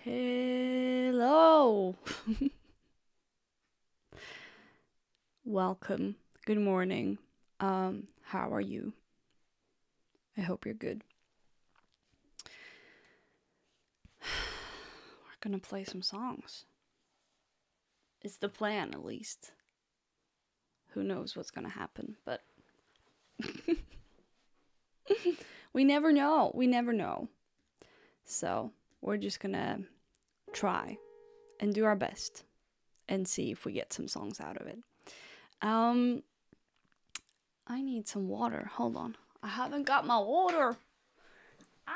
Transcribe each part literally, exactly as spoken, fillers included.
Hello. Welcome. Good morning. Um, how are you? I hope you're good. We're gonna play some songs. It's the plan, at least. Who knows what's gonna happen, but we never know. We never know. So, we're just gonna try and do our best and see if we get some songs out of it. Um, I need some water. Hold on. I haven't got my water. Ah.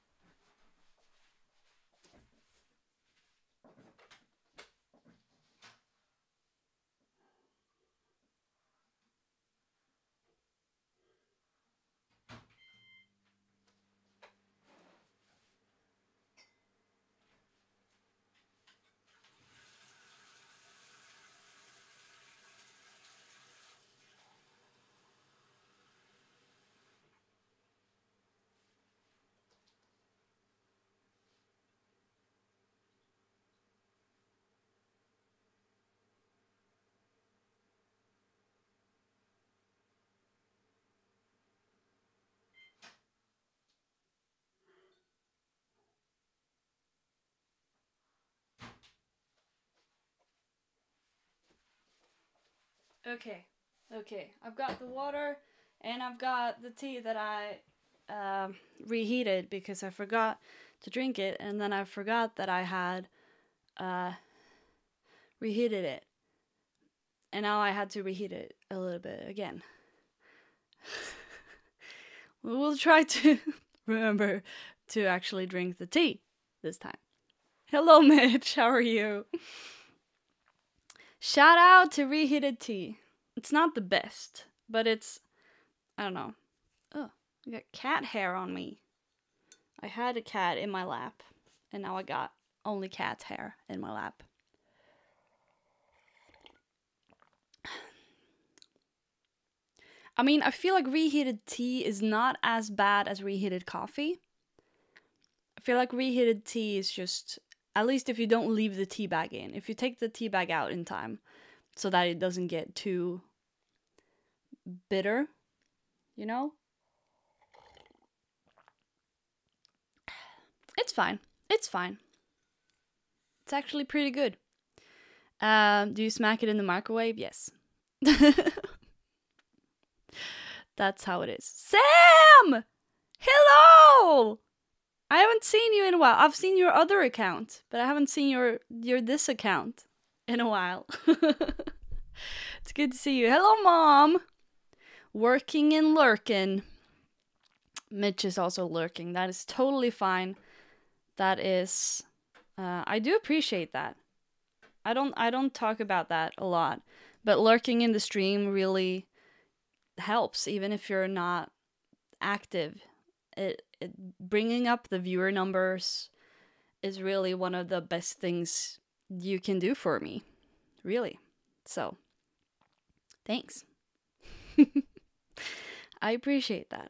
Okay, okay. I've got the water and I've got the tea that I um, reheated because I forgot to drink it, and then I forgot that I had uh, reheated it. And now I had to reheat it a little bit again. We'll try to remember to actually drink the tea this time. Hello, Mitch. How are you? Shout out to reheated tea. It's not the best, but it's, I don't know. Oh, I got cat hair on me. I had a cat in my lap, and now I got only cat hair in my lap. I mean, I feel like reheated tea is not as bad as reheated coffee. I feel like reheated tea is just, at least if you don't leave the tea bag in. If you take the tea bag out in time so that it doesn't get too bitter, you know? It's fine. It's fine. It's actually pretty good. Um, do you smack it in the microwave? Yes. That's how it is. Sam! Hello! I haven't seen you in a while. I've seen your other account, but I haven't seen your your this account in a while. It's good to see you. Hello, Mom! Working and lurking. Mitch is also lurking. That is totally fine. That is... Uh, I do appreciate that. I don't I don't talk about that a lot, but lurking in the stream really helps, even if you're not active. It, it bringing up the viewer numbers is really one of the best things you can do for me, really. So, thanks. I appreciate that.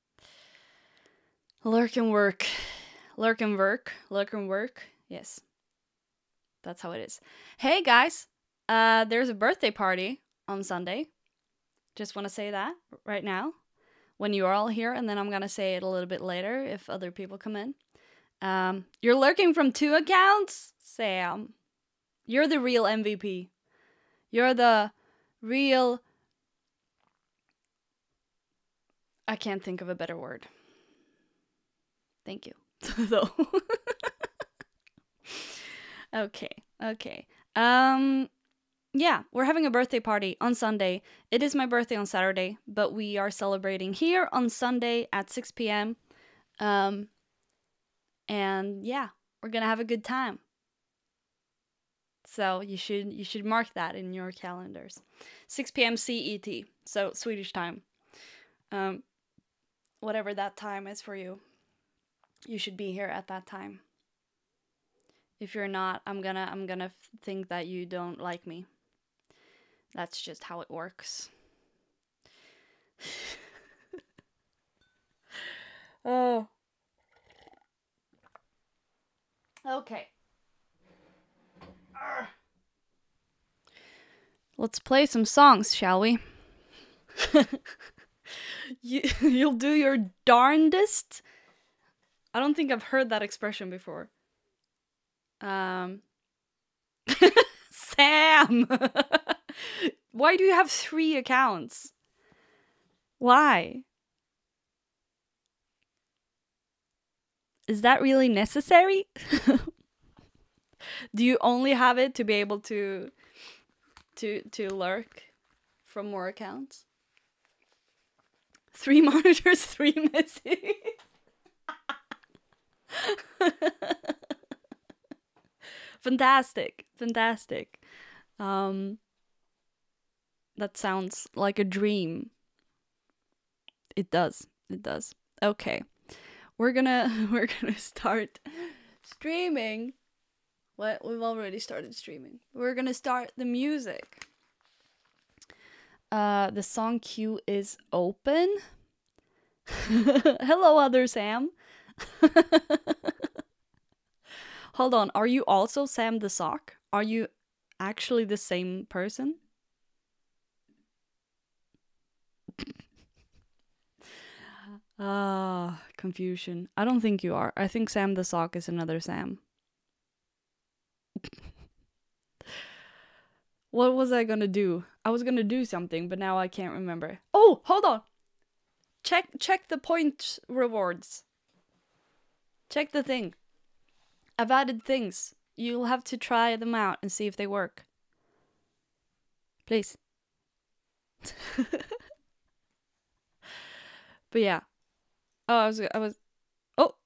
Lurk and work, lurk and work, lurk and work. Yes, that's how it is. Hey guys, uh, there's a birthday party on Sunday. Just want to say that right now, when you're all here, and then I'm gonna say it a little bit later if other people come in. Um, you're lurking from two accounts? Sam. You're the real M V P. You're the real... I can't think of a better word. Thank you. Though. Okay, okay. Um... Yeah, we're having a birthday party on Sunday. It is my birthday on Saturday, but we are celebrating here on Sunday at six p.m. Um, and yeah, we're gonna have a good time. So you should you should mark that in your calendars. six p.m. C E T, so Swedish time. Um, whatever that time is for you, you should be here at that time. If you're not, I'm gonna I'm gonna think that you don't like me. That's just how it works. Oh. Okay. Let's play some songs, shall we? you, you'll do your darndest. I don't think I've heard that expression before. Um, Sam! Why do you have three accounts? Why? Is that really necessary? Do you only have it to be able to to to lurk from more accounts? Three monitors, three missing. Fantastic, fantastic. Um, that sounds like a dream. It does. It does. Okay. We're gonna we're gonna start streaming. What? We've already started streaming. We're gonna start the music. Uh, the song queue is open. Hello, other Sam. Hold on, are you also Sam the Sock? Are you actually the same person? Ah, uh, confusion. I don't think you are. I think Sam the Sock is another Sam. What was I gonna do? I was gonna do something, but now I can't remember. Oh, hold on. Check check the point rewards. Check the thing. I've added things. You'll have to try them out and see if they work. Please. But yeah. Oh, I was I was Oh.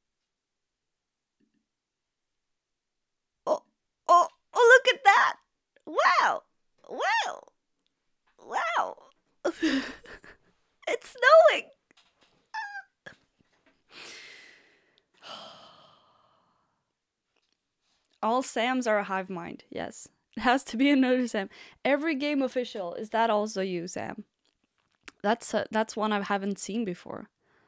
Oh, oh, oh, look at that. Wow. Wow. Wow. It's snowing. All Sams are a hive mind. Yes. It has to be another Sam. Every game official. Is that also you, Sam? That's a, that's one I haven't seen before.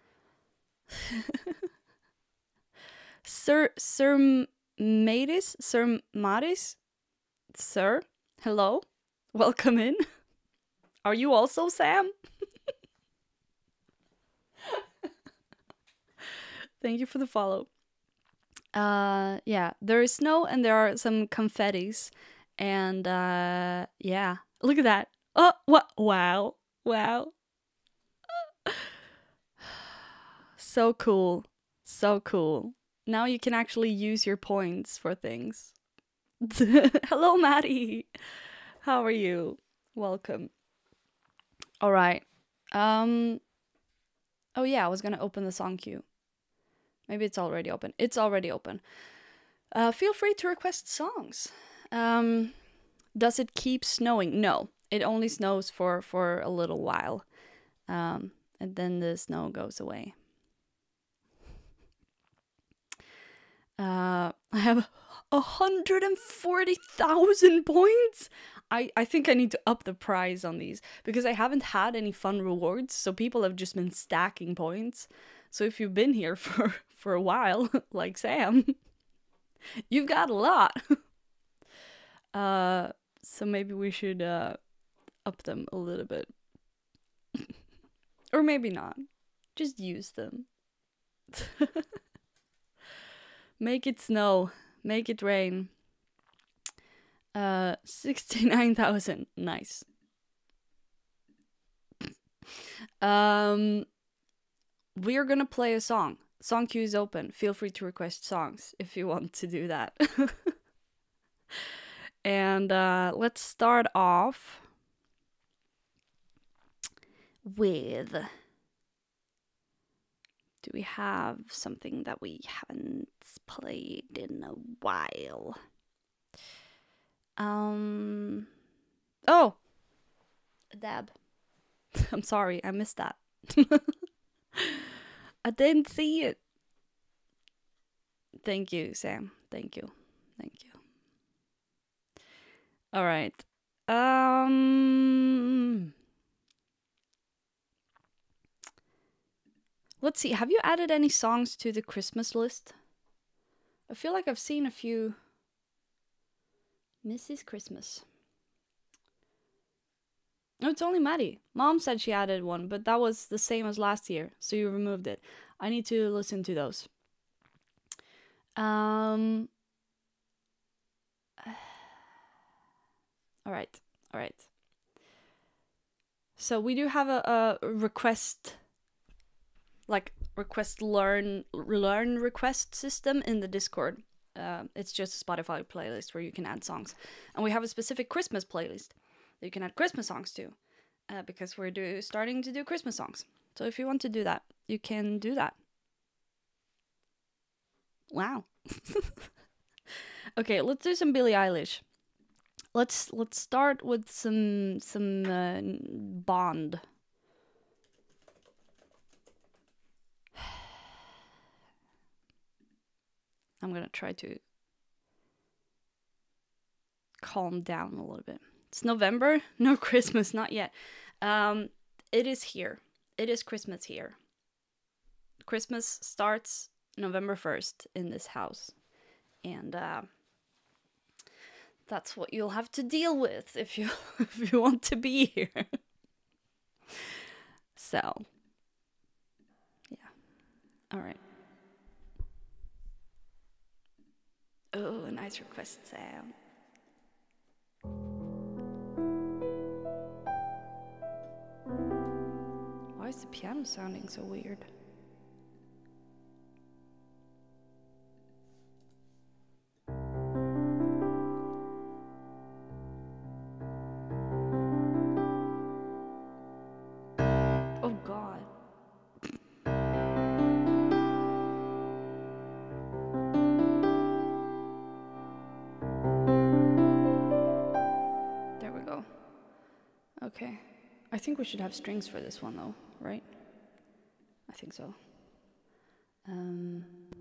Sir Sir Matis? Sir Matis? Sir? Hello? Welcome in. Are you also Sam? Thank you for the follow. Uh, yeah, there is snow and there are some confettis. And, uh, yeah. Look at that. Oh, what? Wow. Wow. So cool. So cool. Now you can actually use your points for things. Hello, Maddie. How are you? Welcome. All right. Um. Oh yeah, I was gonna open the song queue. Maybe it's already open. It's already open. Uh, feel free to request songs. Um, does it keep snowing? No, it only snows for for a little while, um, and then the snow goes away. Uh, I have a hundred and forty thousand points. I, I think I need to up the price on these because I haven't had any fun rewards, so people have just been stacking points. So if you've been here for, for a while, like Sam, you've got a lot. uh, so maybe we should uh, up them a little bit. Or maybe not. Just use them. Make it snow. Make it rain. Uh, sixty-nine thousand. Nice. Um, we are gonna play a song. Song queue is open. Feel free to request songs if you want to do that. And uh, let's start off with... Do we have something that we haven't played in a while? Um. Oh! A dab. I'm sorry, I missed that. I didn't see it. Thank you, Sam. Thank you. Thank you. Alright. Um. Let's see, have you added any songs to the Christmas list? I feel like I've seen a few. Missus Christmas. No, it's only Maddie. Mom said she added one, but that was the same as last year, so you removed it. I need to listen to those. Um. All right, all right. So we do have a, a request, like request learn learn request system in the Discord. Uh, it's just a Spotify playlist where you can add songs, and we have a specific Christmas playlist that you can add Christmas songs to, uh, because we're do starting to do Christmas songs. So if you want to do that, you can do that. Wow. Okay, let's do some Billie Eilish. Let's let's start with some some uh, Bond. I'm gonna try to calm down a little bit. It's November, no Christmas, not yet. Um, it is here. It is Christmas here. Christmas starts November first in this house, and uh, that's what you'll have to deal with if you if you want to be here. So, yeah. All right. Oh, a nice request sound. Why is the piano sounding so weird? Oh God. There we go. Okay. I think we should have strings for this one though, right? I think so. Um...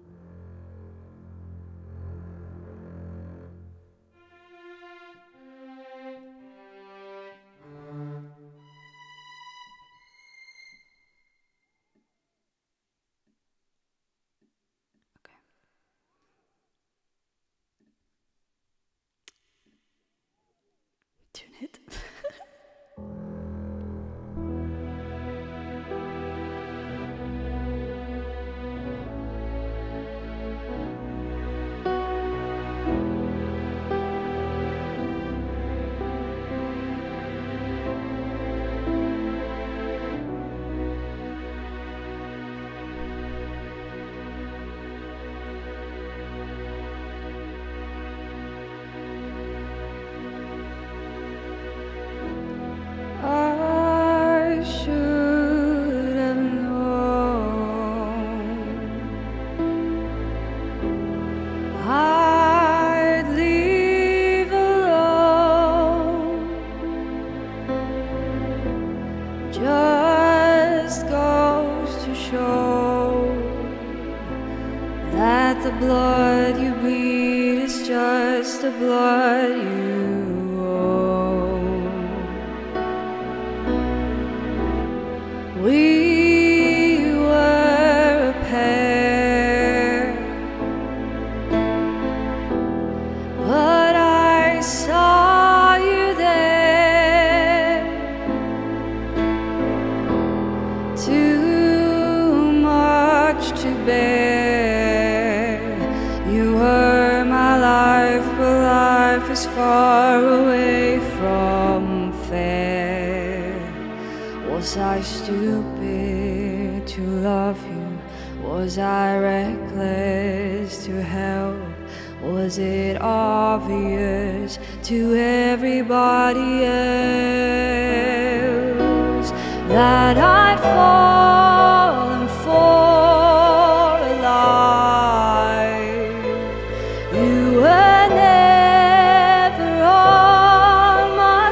Okay. Tune it. I should have known I'd leave alone. Just goes to show that the blood you bleed is just the blood you owe. We were a pair, but I saw you there. Too much to bear. You were my life, but life is far away from fair. Was I stupid to love you? Was I reckless to help? Was it obvious to everybody else that I'd fallen for a lie? You were never on my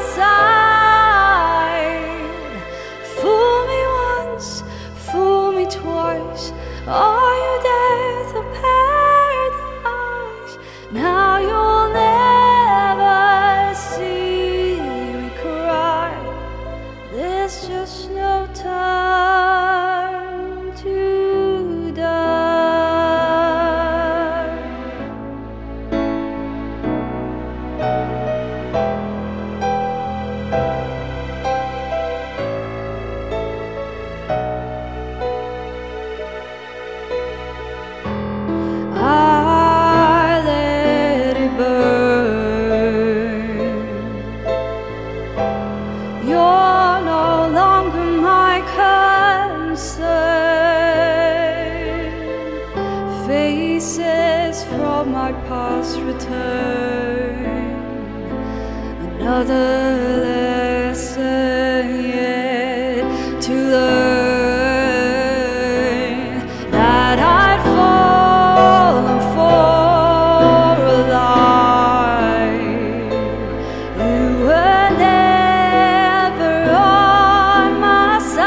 side. Fool me once, fool me twice. Are you death or paradise? Now you'll never see me cry. There's just no time. from my past return. Another lesson yet to learn, that I'd fallen for a lie. You were never on my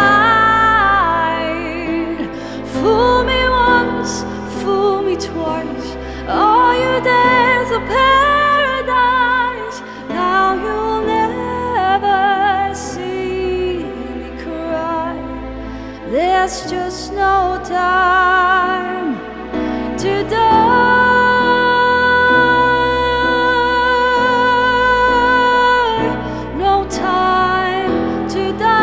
side. Fool me once, fool me twice. Are you days of paradise? Now you'll never see me cry. There's just no time to die. No time to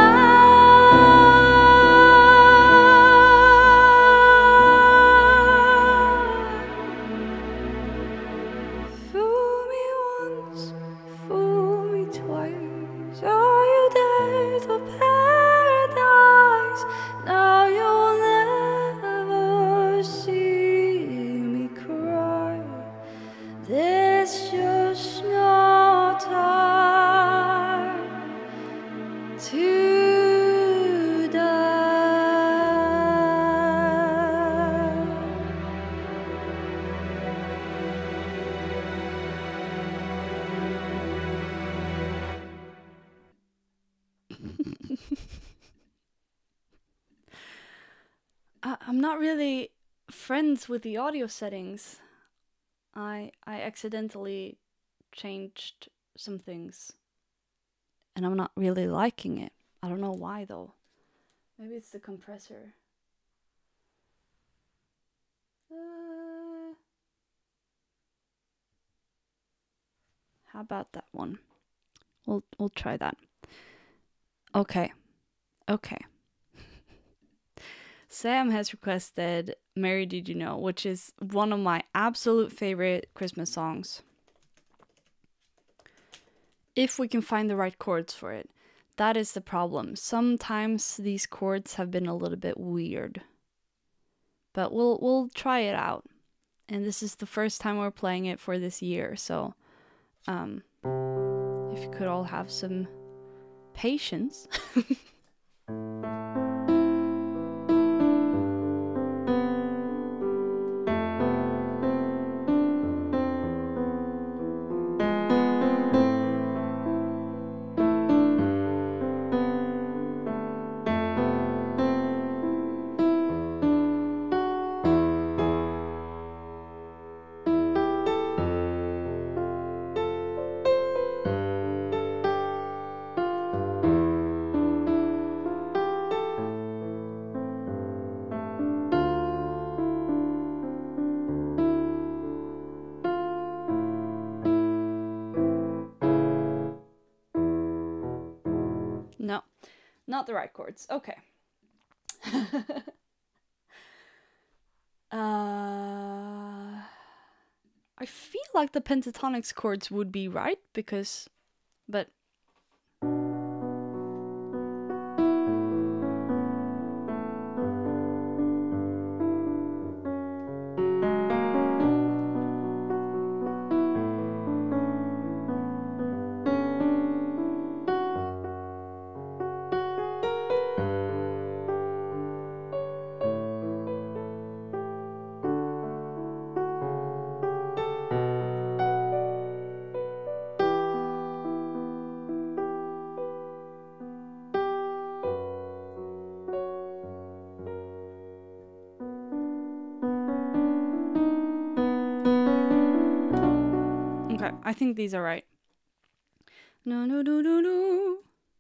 die. Fool me once, fool me twice. Are you days of paradise? Now you'll never see me cry. There's just no time to die. I, I'm not really friends with the audio settings. I I accidentally changed some things, and I'm not really liking it. I don't know why though. Maybe it's the compressor. Uh, how about that one? We'll we'll try that. Okay. Okay. Sam has requested Mary Did You Know, which is one of my absolute favorite Christmas songs. If we can find the right chords for it. That is the problem. Sometimes these chords have been a little bit weird. But we'll we'll try it out. And this is the first time we're playing it for this year, so um if you could all have some patience. No, not the right chords. Okay. uh, I feel like the pentatonics chords would be right because, but. Okay, I think these are right. No, no, no, no, no.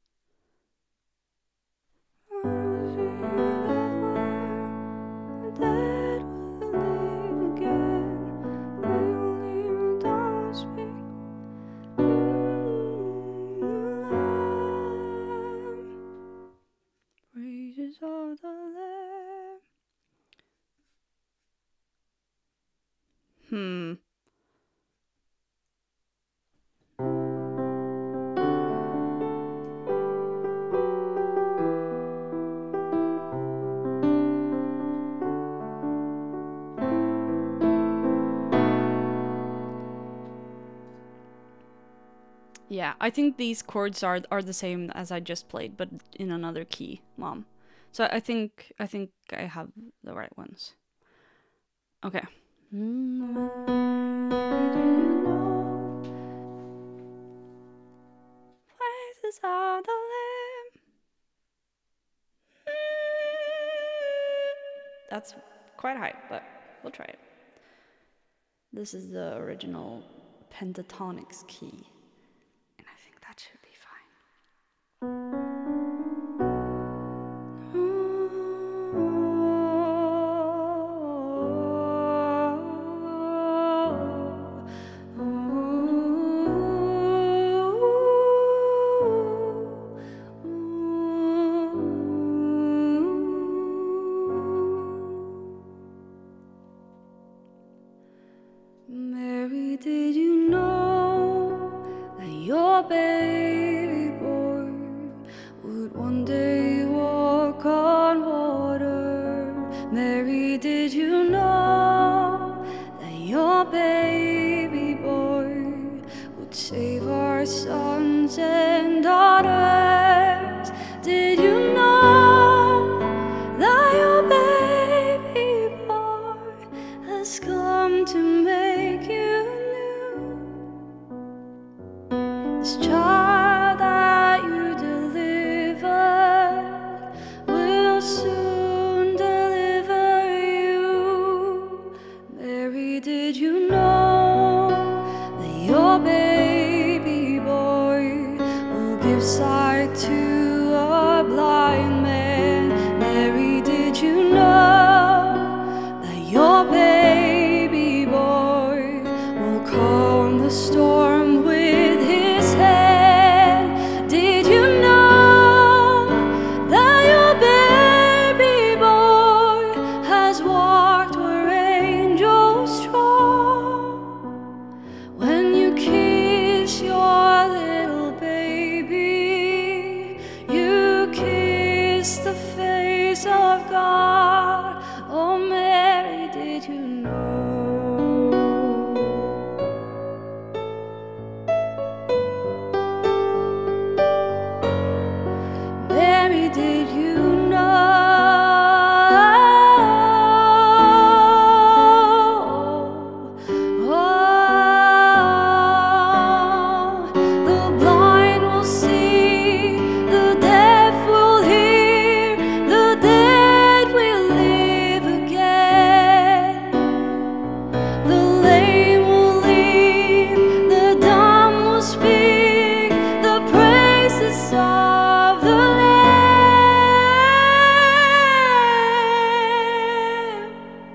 Praises of the Lamb. Hmm. Yeah, I think these chords are are the same as I just played, but in another key, Mom. So I think I think I have the right ones. Okay. Places of the limb. That's quite high, but we'll try it. This is the original pentatonics key, and I think that should be fine. Mary, did you know that your baby boy would one day walk on water? Mary, did you know that your baby boy would save our sons and daughters? Did you know that your baby boy has come to make you new? This child that you delivered will soon deliver you. Mary, did you know that your baby boy will give sight to a blind man? Mary, did you know that your baby boy will calm the storm with his hand? Did you know that your baby boy has walked where angels trod? When you kiss your little baby, you kiss the face of God. Oh, Mary, did you know? Mary, did you know? Oh, the blind will see, the deaf will hear, the dead will live again. The lame will leap, the dumb will speak, the praises of the Lamb.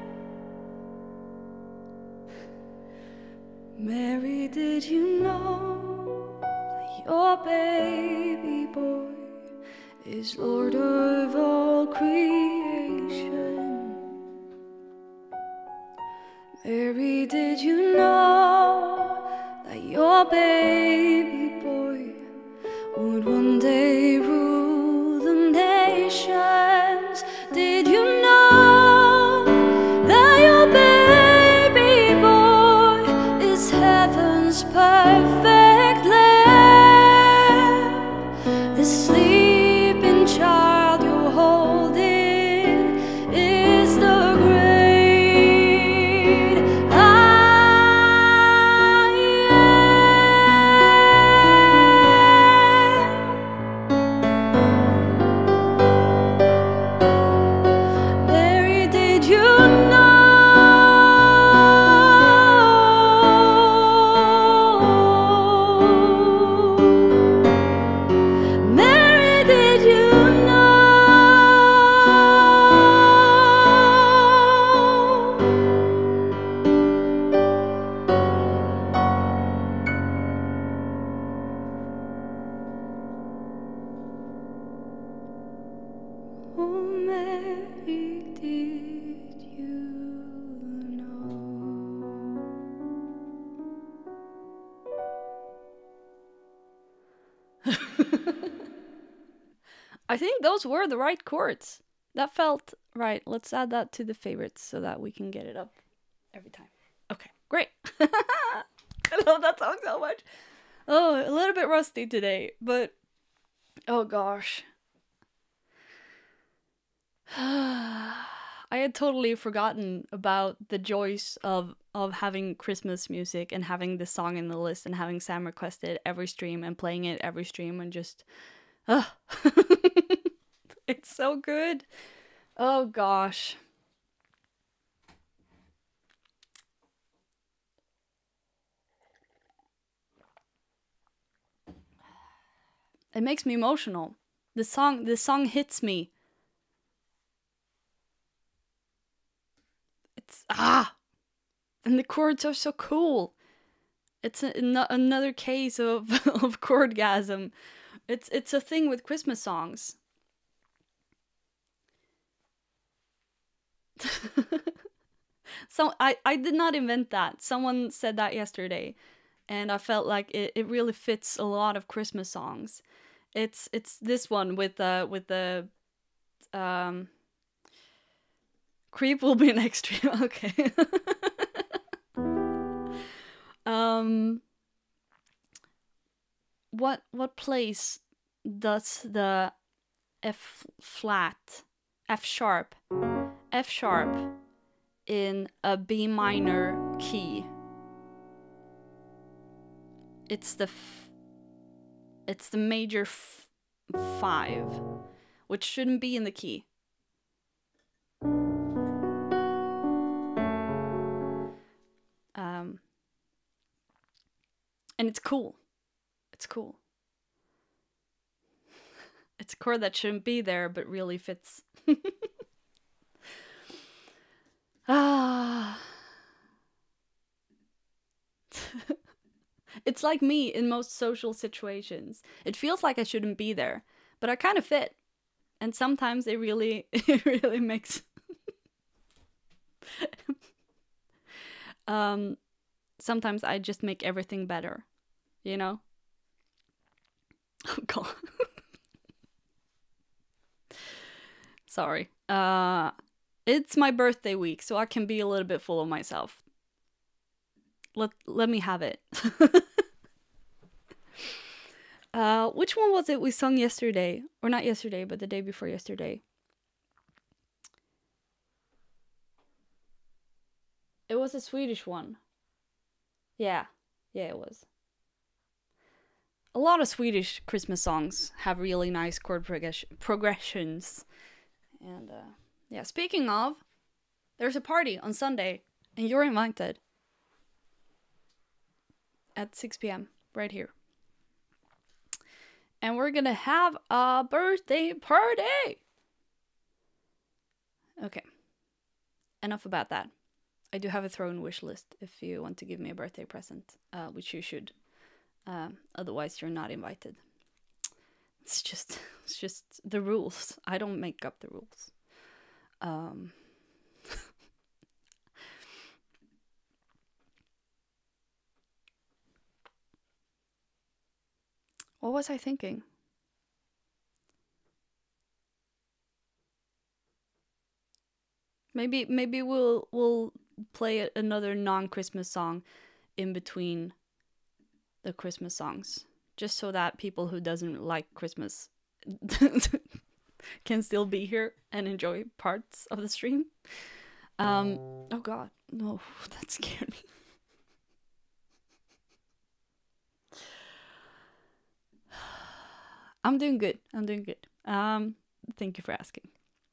Mary, did you know that your baby boy is Lord of all creation? Mary, did you know that your baby boy would one day rule the nations? Did you know that your baby boy is heaven's perfect lamb? The sleeping child you're holding is the great I am. Mary, did you know? Mary, did you know? Oh, Mary, did you know? I think those were the right chords. That felt right. Let's add that to the favorites so that we can get it up every time. Okay, great. I love that song so much. Oh, a little bit rusty today, but oh gosh. I had totally forgotten about the joys of of having Christmas music and having this song in the list and having Sam request it every stream and playing it every stream and just uh it's so good. Oh gosh. It makes me emotional. The song the song hits me. It's ah, and the chords are so cool. It's a, an- another case of of chordgasm. It's it's a thing with Christmas songs. So I I did not invent that. Someone said that yesterday, and I felt like it, it really fits a lot of Christmas songs. It's it's this one with the with the um creep will be next stream. Okay. um what what place does the F flat, F sharp, F sharp in a B minor key? It's the f it's the major f five, which shouldn't be in the key. Um, and it's cool. It's cool. It's a chord that shouldn't be there, but really fits. Ah. It's like me in most social situations. It feels like I shouldn't be there, but I kind of fit. And sometimes it really, it really makes... um, sometimes I just make everything better, you know? Oh, God. Sorry. Uh, it's my birthday week, so I can be a little bit full of myself. Let, let me have it. uh, which one was it we sung yesterday? Or not yesterday, but the day before yesterday. It was a Swedish one. Yeah. Yeah, it was. A lot of Swedish Christmas songs have really nice chord progress progressions. And, uh, yeah, speaking of, there's a party on Sunday, and you're invited. At six p m right here. And we're gonna have a birthday party! Okay. Enough about that. I do have a thrown wish list if you want to give me a birthday present, uh, which you should. Uh, otherwise, you're not invited. It's just, it's just the rules. I don't make up the rules. Um... What was I thinking? Maybe maybe we'll we'll play another non-Christmas song in between the Christmas songs, just so that people who doesn't like Christmas can still be here and enjoy parts of the stream. Um, oh God, no, that scared me. I'm doing good. I'm doing good. Um, thank you for asking.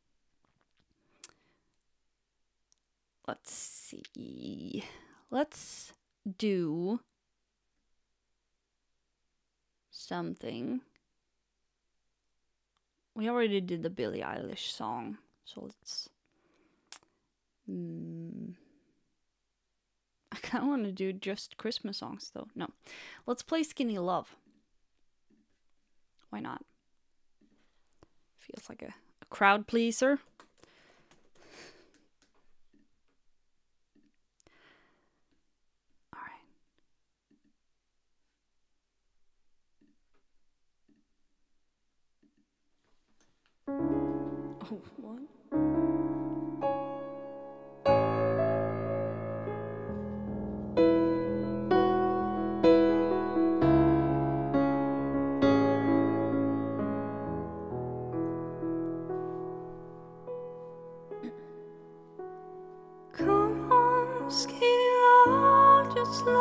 Let's see. Let's do something. We already did the Billie Eilish song, so let's... Mm, I kind of want to do just Christmas songs, though. No. Let's play Skinny Love. Why not? Feels like a, a crowd pleaser. Oh, what?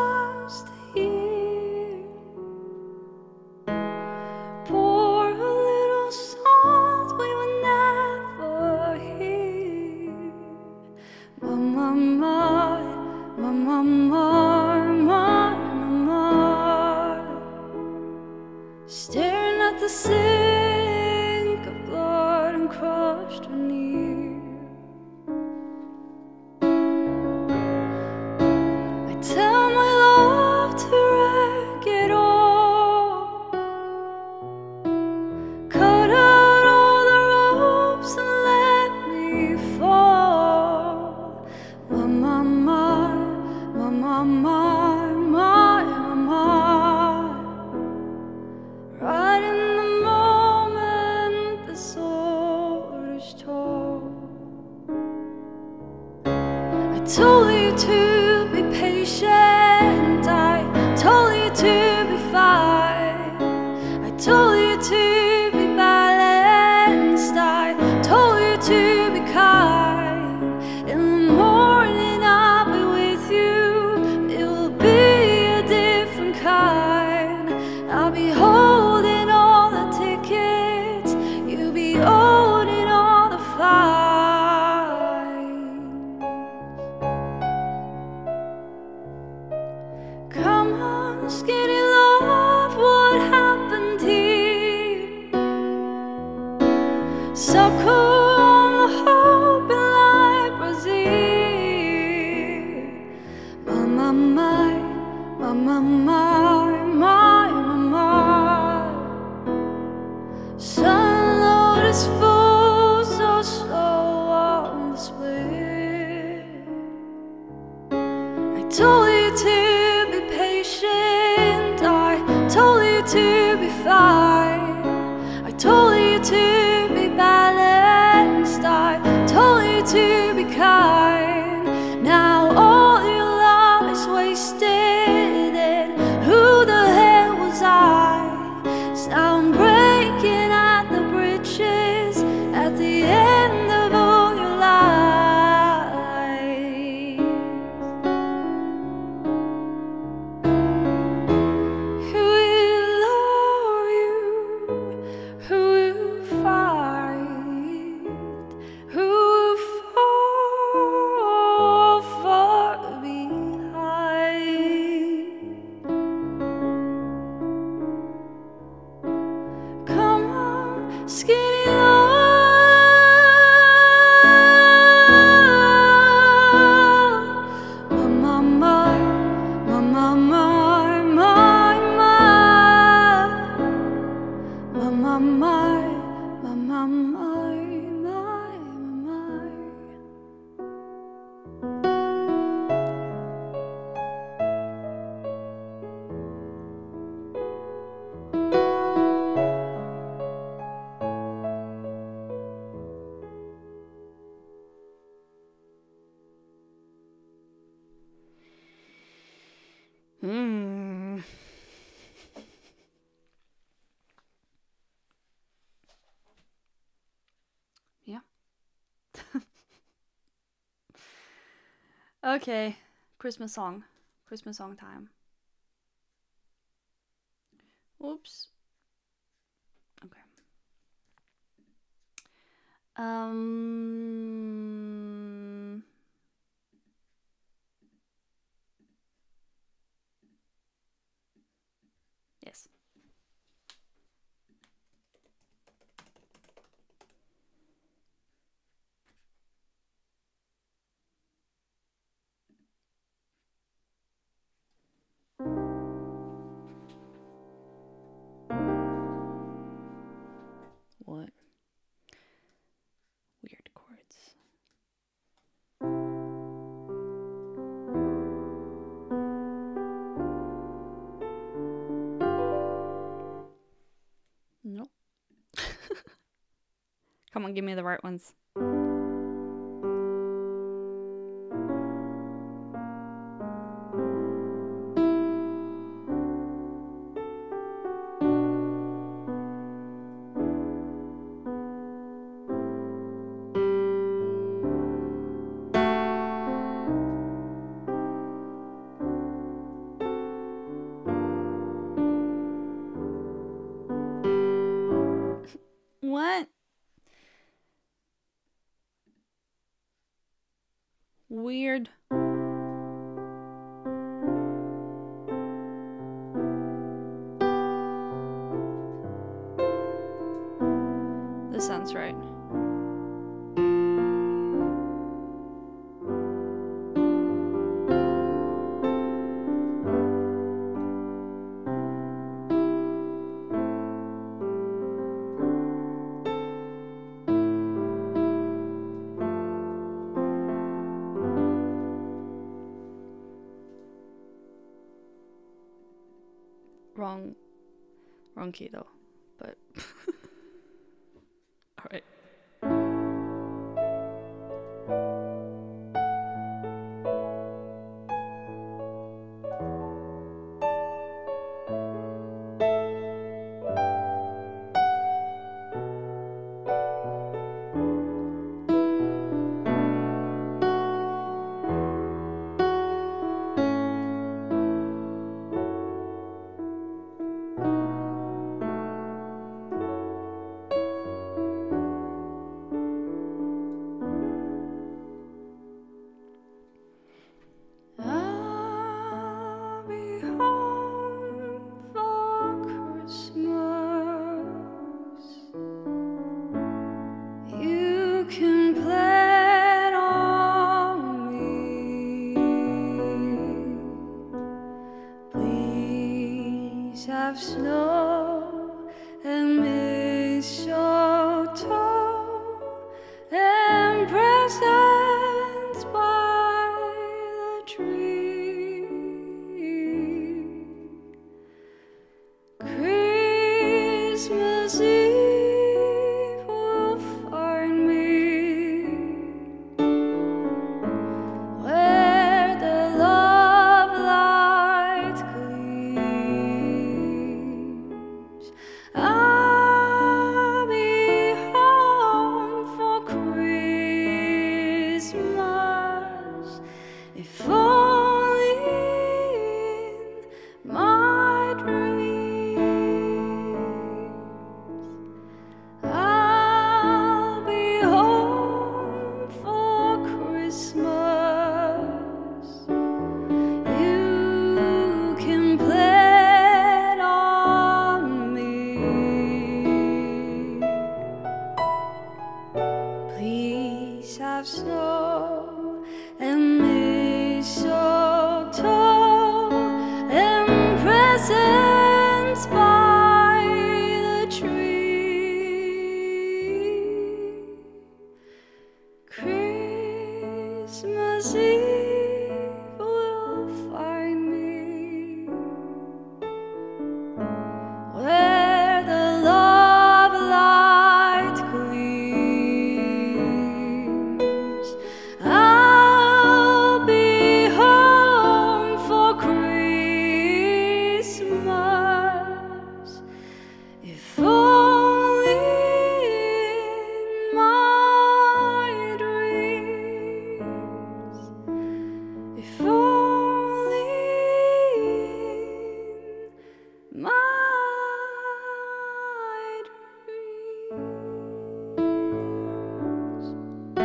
last year. Pour a little salt we would never hear. My, my, my, my, my, my, my, my, staring at the sink of blood and crushed veneer. I tell my love to wreck it all, cut out all the ropes and let me fall. My, my, my, my, my, my, my, my, my. Right in the moment the sword is told. I told you to be patient, I told you to be fine, I told you to be balanced, I told you to be kind. In the morning I'll be with you, it will be a different kind. I'll be holding all the tickets, you'll be owning all the fines. Come on, skinny love, what happened here? So cool, hope in light brazier. My, my, my, my, my, my, my, my, my. Sun load is full, so slow on the split. I told you to be patient, I told you to be fine, I told you to be balanced, I told you to be kind. Now all your love is wasted, and who the hell was I? So now I'm breaking at the bridges at the end of all your lies. Who will love you? Who will fight? Who will fall far behind? Come on, skinny love. My, my, my, my, my, my, my, my. My, my, my, my, my, my, my, my. Hmm. Yeah. Okay, Christmas song. Christmas song time. Oops. Okay. Um. Yes. What? Weird chords. Nope. Come on, give me the right ones. What? Weird. This sounds right. Wrong, wrong key though, but all right. Have snow and mistletoe and presents by the tree. Christmas Eve will find me where the love light gleams. I'll be home for Christmas, if only in my dreams. I'll be home for Christmas. You can plan on me. Please have snow and mistletoe and presents by the tree. Christmas Eve will find me where the love light gleams. I'll be home for Christmas, if only in my dreams. If only in my dreams.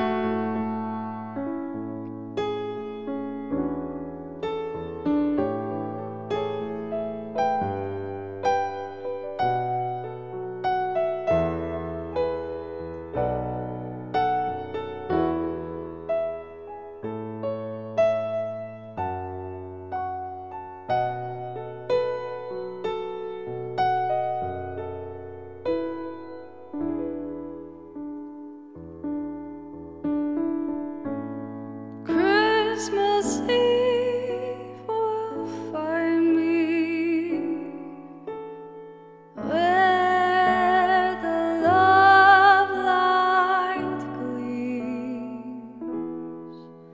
Christmas Eve will find me where the love light gleams.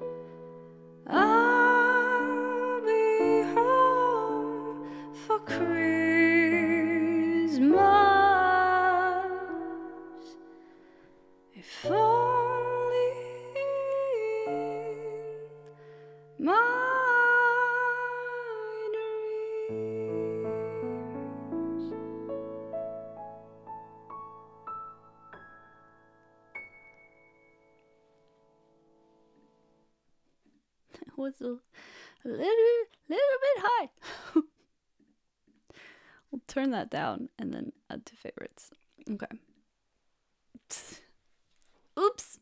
I'll be home for Christmas, if only in my dreams. was a little, little bit high. We'll turn that down and then add to favorites. Okay. Oops.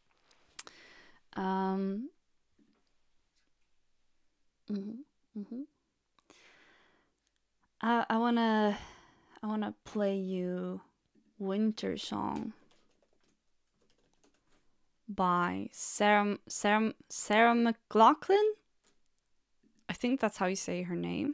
Um. Mhm. Mhm. I I wanna I wanna play you "Winter Song" by Sarah Sarah Sarah McLachlan. I think that's how you say her name.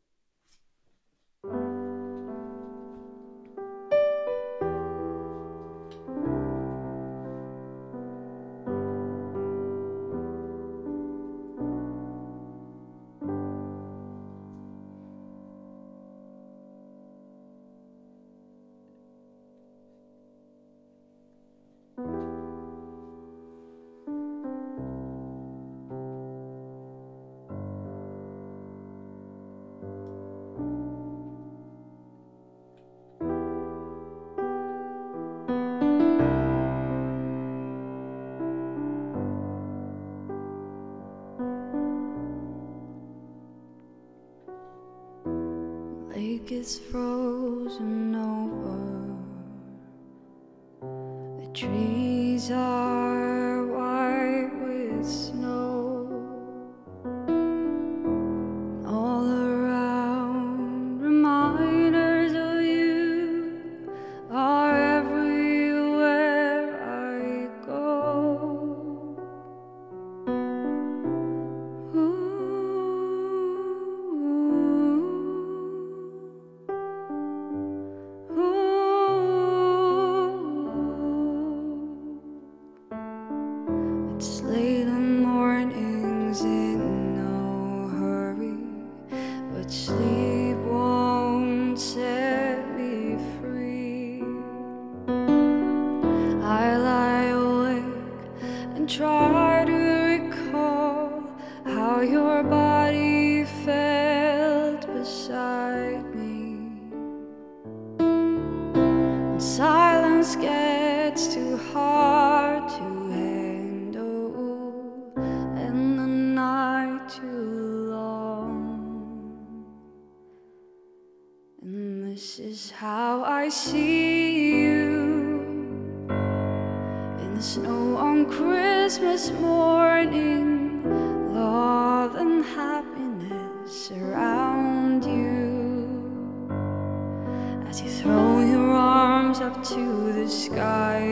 Lake is frozen over, the trees are white with snow, and all around reminders of you are everywhere I go. Ooh. It's late in mornings in no hurry, but sleep won't set me free. I lie awake and try to recall how your body felt beside me. And silence gets too hard to handle, and the night too long. And this is how I see you in the snow on Christmas morning. Love and happiness around you as you throw your arms up to the sky.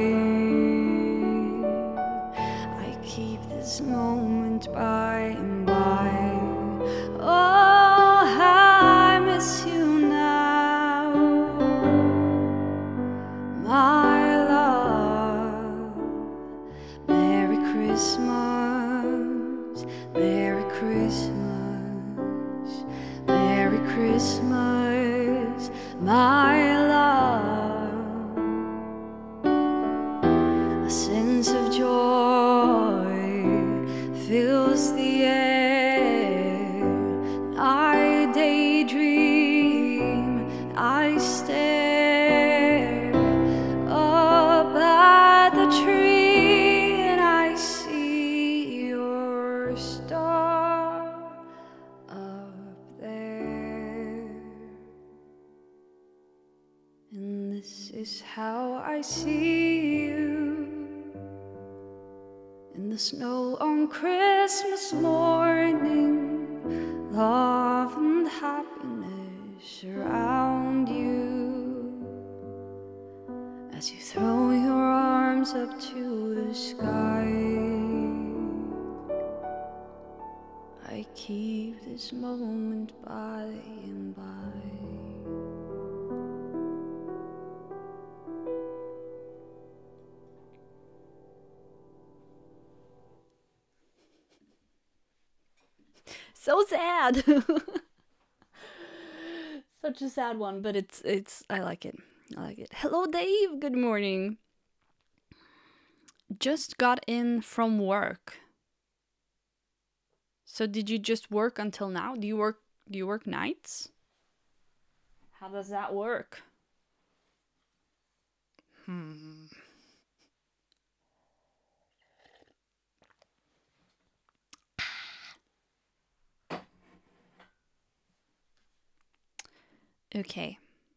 I keep this moment by and by. Oh, I miss you now, my love. Merry Christmas, Merry Christmas, Merry Christmas, my love. A sense of joy fills the air. I daydream, I stare up at the tree, and I see your star up there. And this is how I see you in the snow on Christmas morning. Love and happiness around you as you throw your arms up to the sky. I keep this moment by and by. So sad. Such a sad one, but it's it's I like it. I like it. Hello Dave, good morning. Just got in from work. So did you just work until now? Do you work do you work nights? How does that work? Hmm. Okay.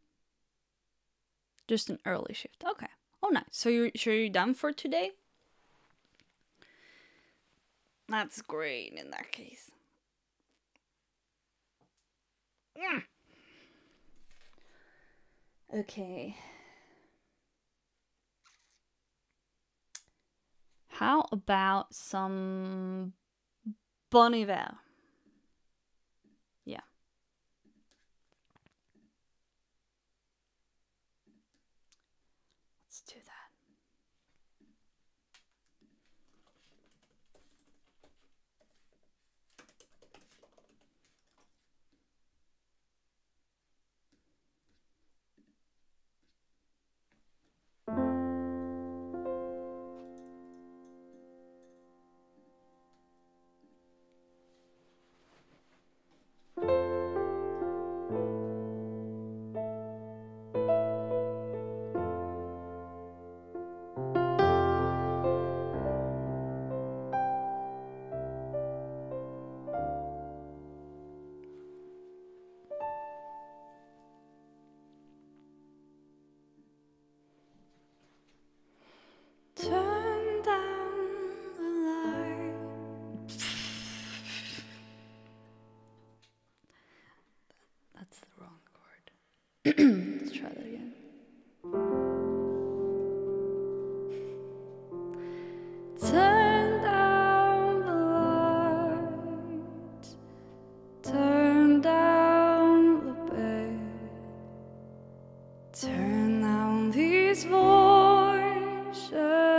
Just an early shift. Okay. Oh, nice. So you're sure you're done for today? That's great in that case. Mm. Okay. How about some Bon Iver? Yeah. Let's do that. Turn down the light. That's the wrong chord. Let's try that again. Turn down the light. Turn down the bed. Turn down these voices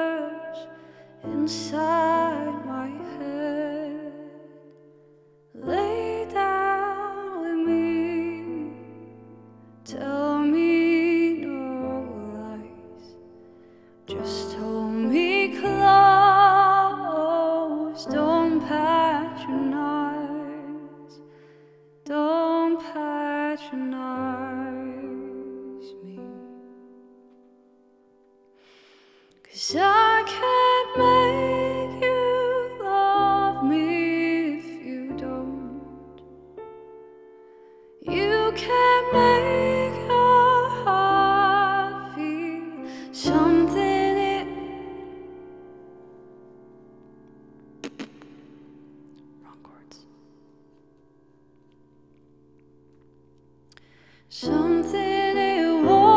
inside my head. Lay down with me. Tell me no lies. Just hold me close. Don't patronize. Don't patronize me. 'Cause I can't make you love me if you don't. You can't make your heart feel something it... Wrong chords. Something it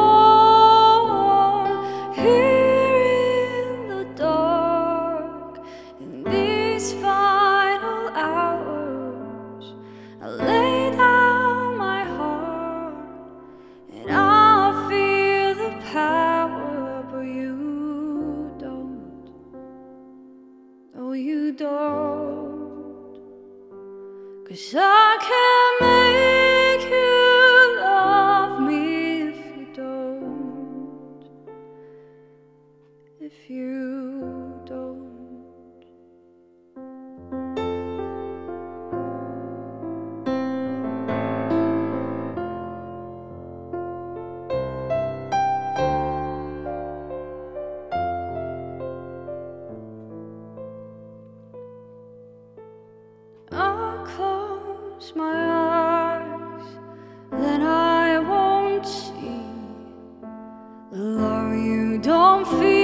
won't hear in the dark. In these final hours, I lay down my heart and I'll feel the power, but you don't. Oh, you don't. 'Cause I can't make you love me if you don't. If you don't. I'll close my eyes, then I won't see the love you don't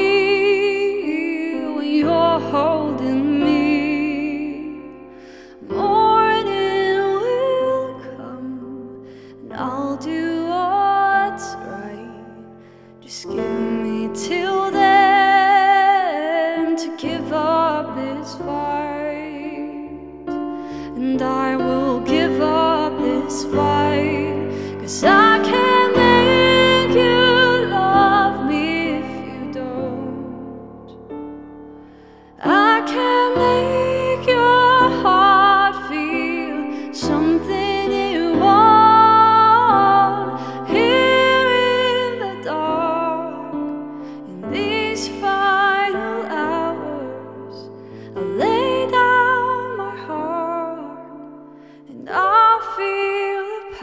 feel when you're holding me. Morning will come and I'll do what's right. Just give me till then to give up this fight. And I will give up this fight. 'Cause I can't make you love me if you don't. I can't make your heart feel something it won't hear in the dark. In these final hours, I lay down my heart and I feel the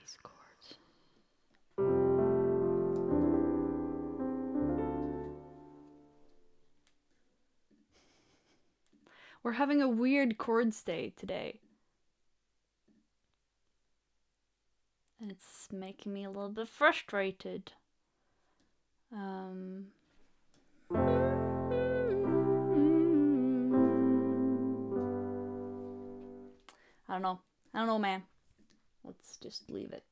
these chords. We're having a weird chords day today. And it's making me a little bit frustrated. Um... I don't know. I don't know, man. Let's just leave it.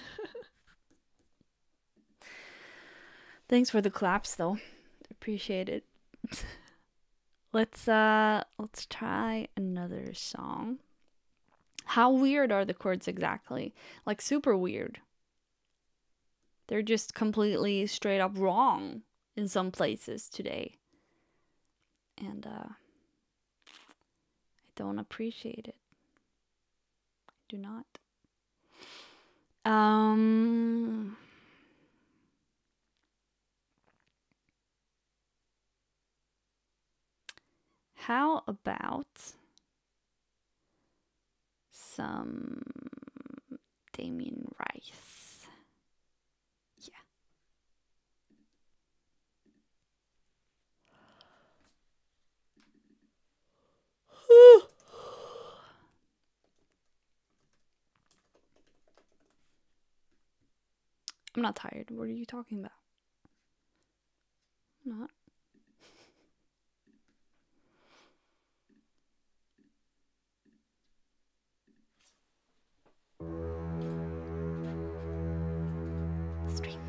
Thanks for the claps, though. Appreciate it. let's uh, let's try another song. How weird are the chords exactly? Like super weird. They're just completely straight up wrong in some places today, and uh, I don't appreciate it. Do not. Um, how about some Damien Rice? Yeah. I'm not tired. What are you talking about? I'm not. Stream.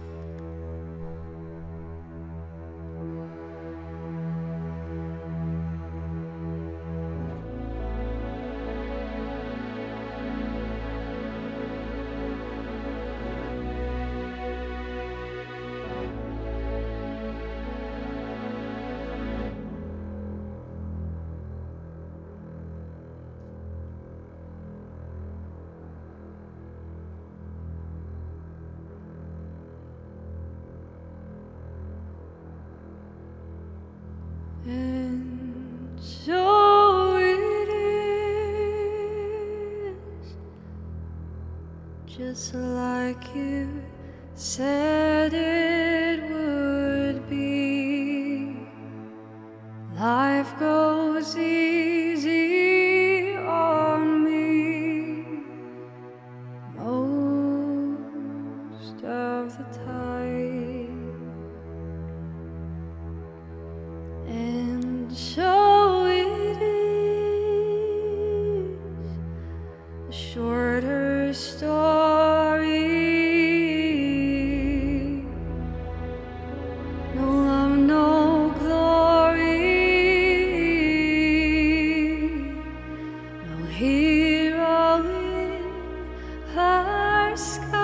And so it is, just like you said it would be. Life goes easy on me most of the time. And so it is, a shorter story. No love, no glory. No hero in her sky.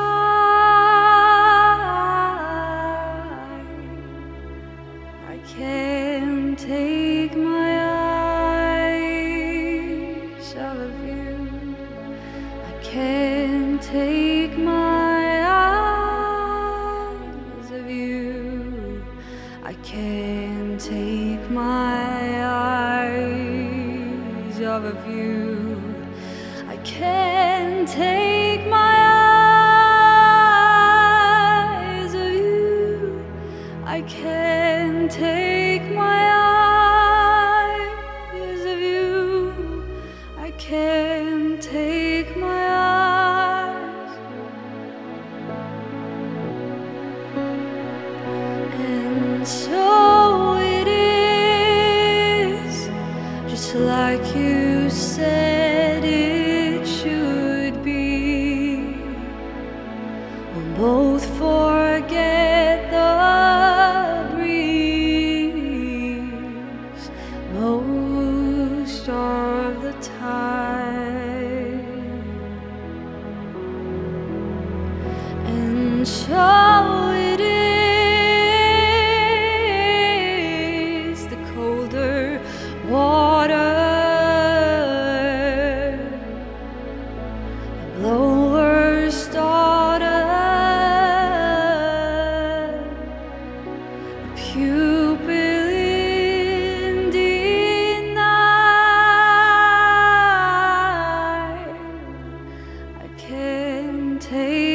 I can't take my eyes off of you. I can't take my eyes of you. I can't take my eyes off of you. I can't take my eyes of you. I can't take my eyes of you. I can't take my eyes. And so it is, just like you said it should be. We'll both forget the breeze most of the time. And so it is, the colder water, the blower's daughter, the pupil in denial. I can't take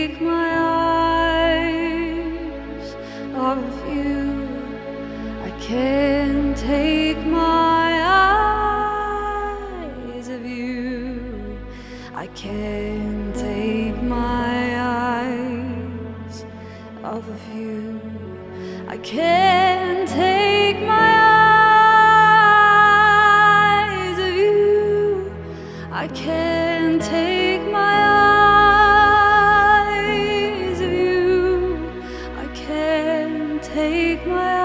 I can't take my eyes off of you. I can't take my eyes of you. I can't take my eyes of you. I can't take my eyes.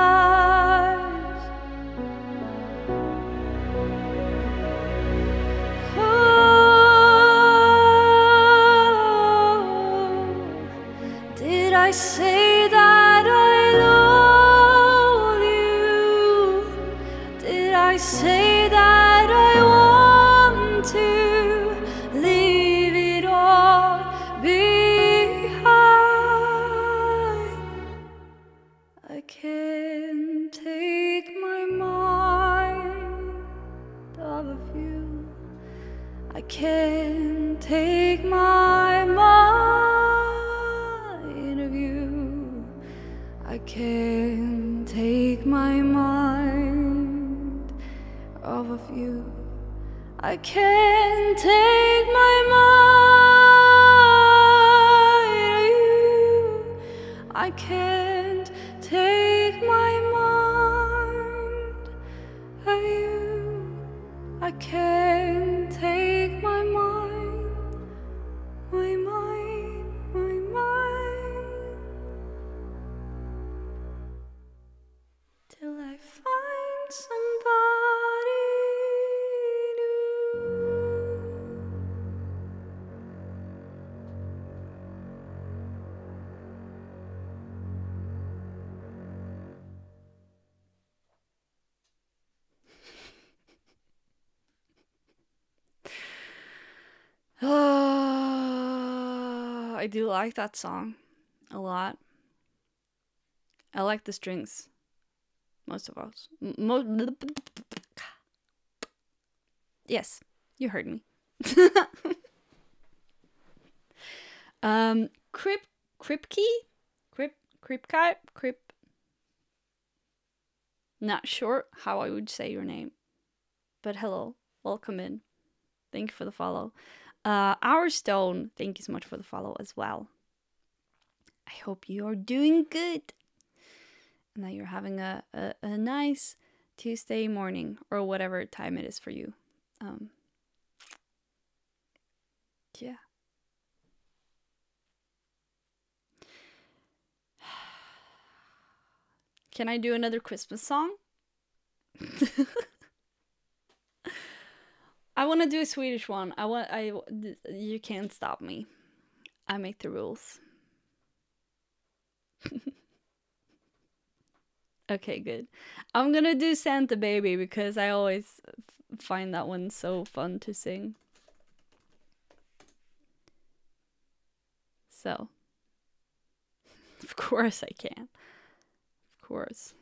I say that I love you? Did I say that I want to leave it all behind? I can't take my mind off of you. I can't take my mind. I can't take my mind off of you. I can't take my mind of you. I can't take my mind of you. I can't take my mind, my mind, my mind. Till I find somebody new. Oh, I do like that song a lot. I like the strings. Most of us. Most. Yes, you heard me. um, Crip, Kripke, Crip, Kripke, Crip. Not sure how I would say your name, but hello, welcome in. Thank you for the follow. Uh, Our Stone, thank you so much for the follow as well. I hope you are doing good. And that you're having a, a, a nice Tuesday morning or whatever time it is for you. Um, yeah. Can I do another Christmas song? I want to do a Swedish one. I want. I. You can't stop me. I make the rules. Okay, good. I'm gonna do Santa Baby because I always find that one so fun to sing. So, of course I can. Of course.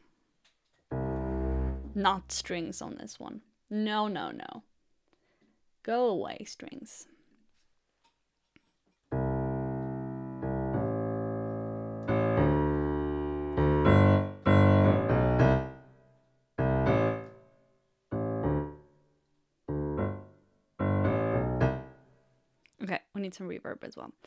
Not strings on this one. No, no, no. Go away, strings. Okay, we need some reverb as well.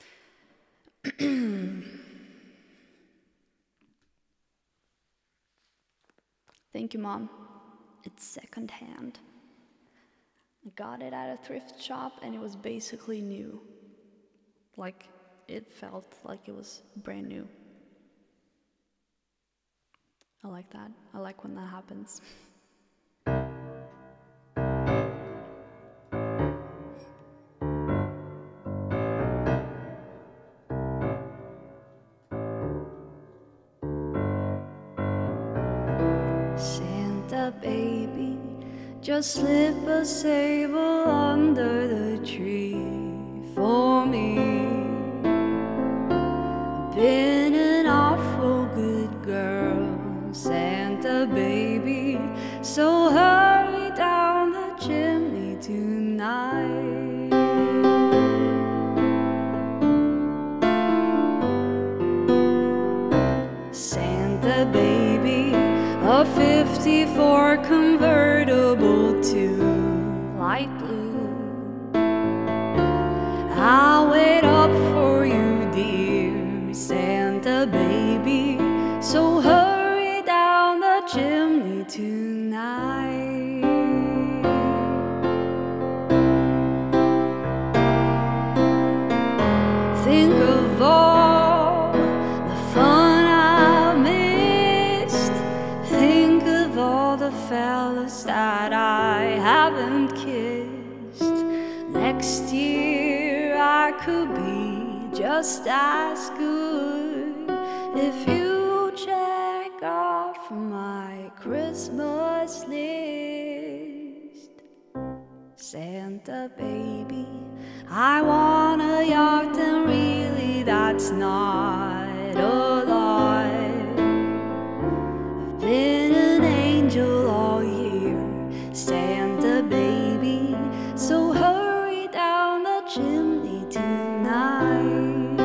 Thank you, Mom. It's secondhand. I got it at a thrift shop and it was basically new. Like, it felt like it was brand new. I like that. I like when that happens. Santa baby, just slip a sable under the tree for me. I've been an awful good girl, Santa baby, so hurry down the chimney tonight. Santa baby, a fifty-four convertible to light blue. Santa baby, so hurry down the chimney tonight. Think of all the fun I missed. Think of all the fellas that I haven't kissed. Next year I could be just as good if you check off my Christmas list. Santa baby, I want a yacht, and really that's not a lot. I've been an angel all year, Santa baby, so hurry down the chimney tonight.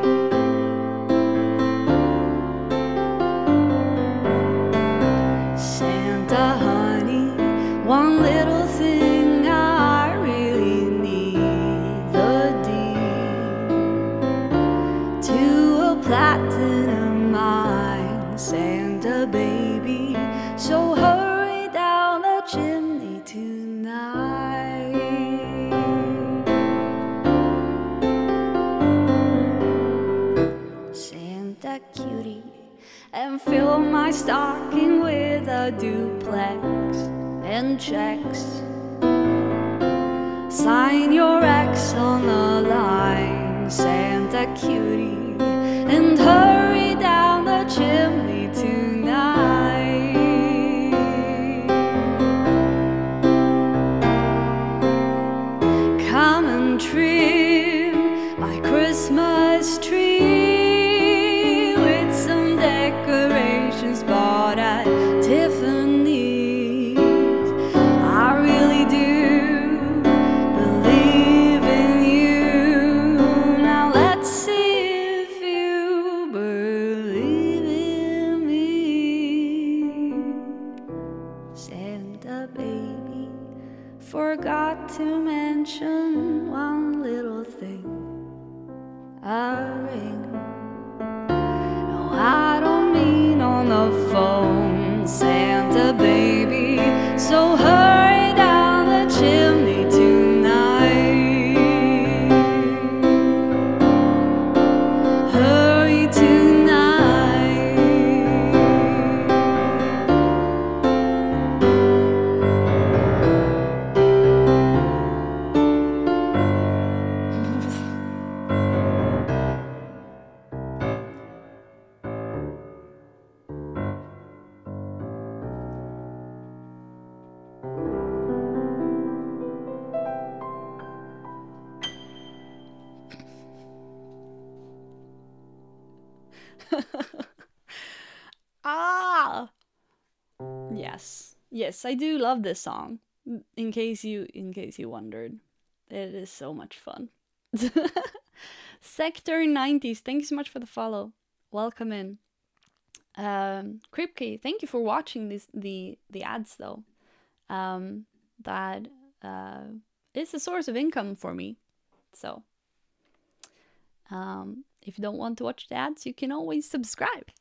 Santa honey, one little thing I really need, the deed to a platinum mine. Santa baby, so hurry down the chimney tonight. Santa cutie, and fill my stocking with a duplex and checks. Sign your ex on the line, Santa cutie, and hurry down the chimney tonight. Come and trim my Christmas tree with some decorations bought at Tiffany's. I really do believe in you. Now let's see if you believe in me. Santa baby, forgot to mention one little thing, a ring. No, I don't mean on the phone, Santa baby, so hurry down the chimney tonight. Hurry tonight. Ah, yes, yes, I do love this song. In case you, in case you wondered, it is so much fun. Sector nineties, thank you so much for the follow. Welcome in. Um, Kripke, thank you for watching this the the ads though. Um, that uh, is a source of income for me. So, um, if you don't want to watch the ads, you can always subscribe.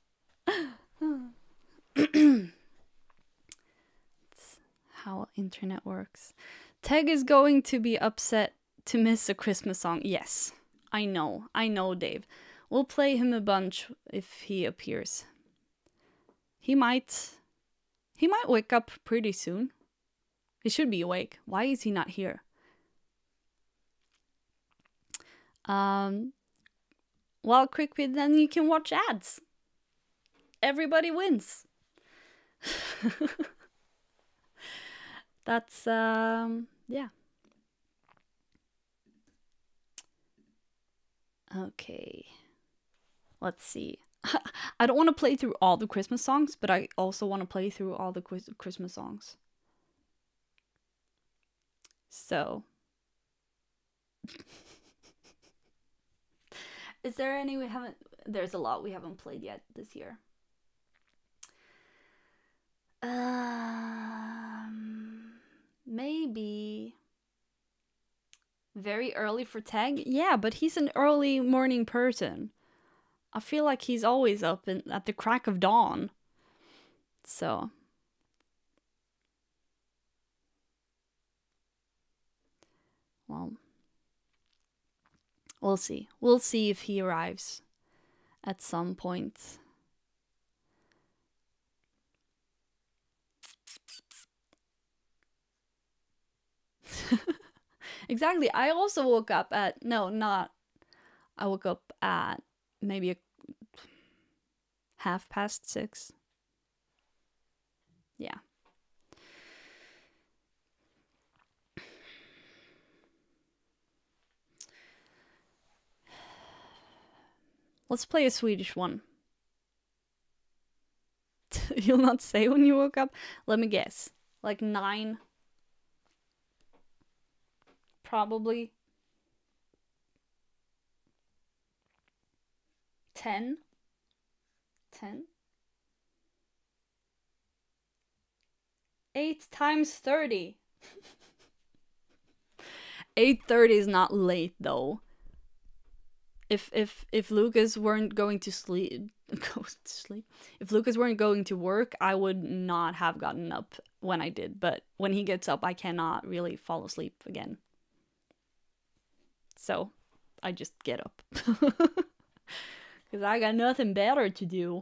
It's how internet works. Teg is going to be upset to miss a Christmas song. Yes, I know. I know, Dave. We'll play him a bunch if he appears. He might... He might wake up pretty soon. He should be awake. Why is he not here? Um... Well, Crickpit, then you can watch ads. Everybody wins. That's, um, yeah. Okay. Let's see. I don't want to play through all the Christmas songs, but I also want to play through all the Christmas songs. So. Is there any we haven't... There's a lot we haven't played yet this year. Um, maybe... Very early for Tag? Yeah, but he's an early morning person. I feel like he's always up in, at the crack of dawn. So. Well. We'll see. We'll see if he arrives at some point. Exactly. I also woke up at, no, not, I woke up at maybe a half past six. Yeah. Let's play a Swedish one. You'll not say when you woke up? Let me guess. Like nine? Probably. Ten? Ten? Eight times thirty. Eight thirty is not late though. If if if Lucas weren't going to sleep, go to sleep. If Lucas weren't going to work, I would not have gotten up when I did. But when he gets up, I cannot really fall asleep again. So I just get up because I got nothing better to do.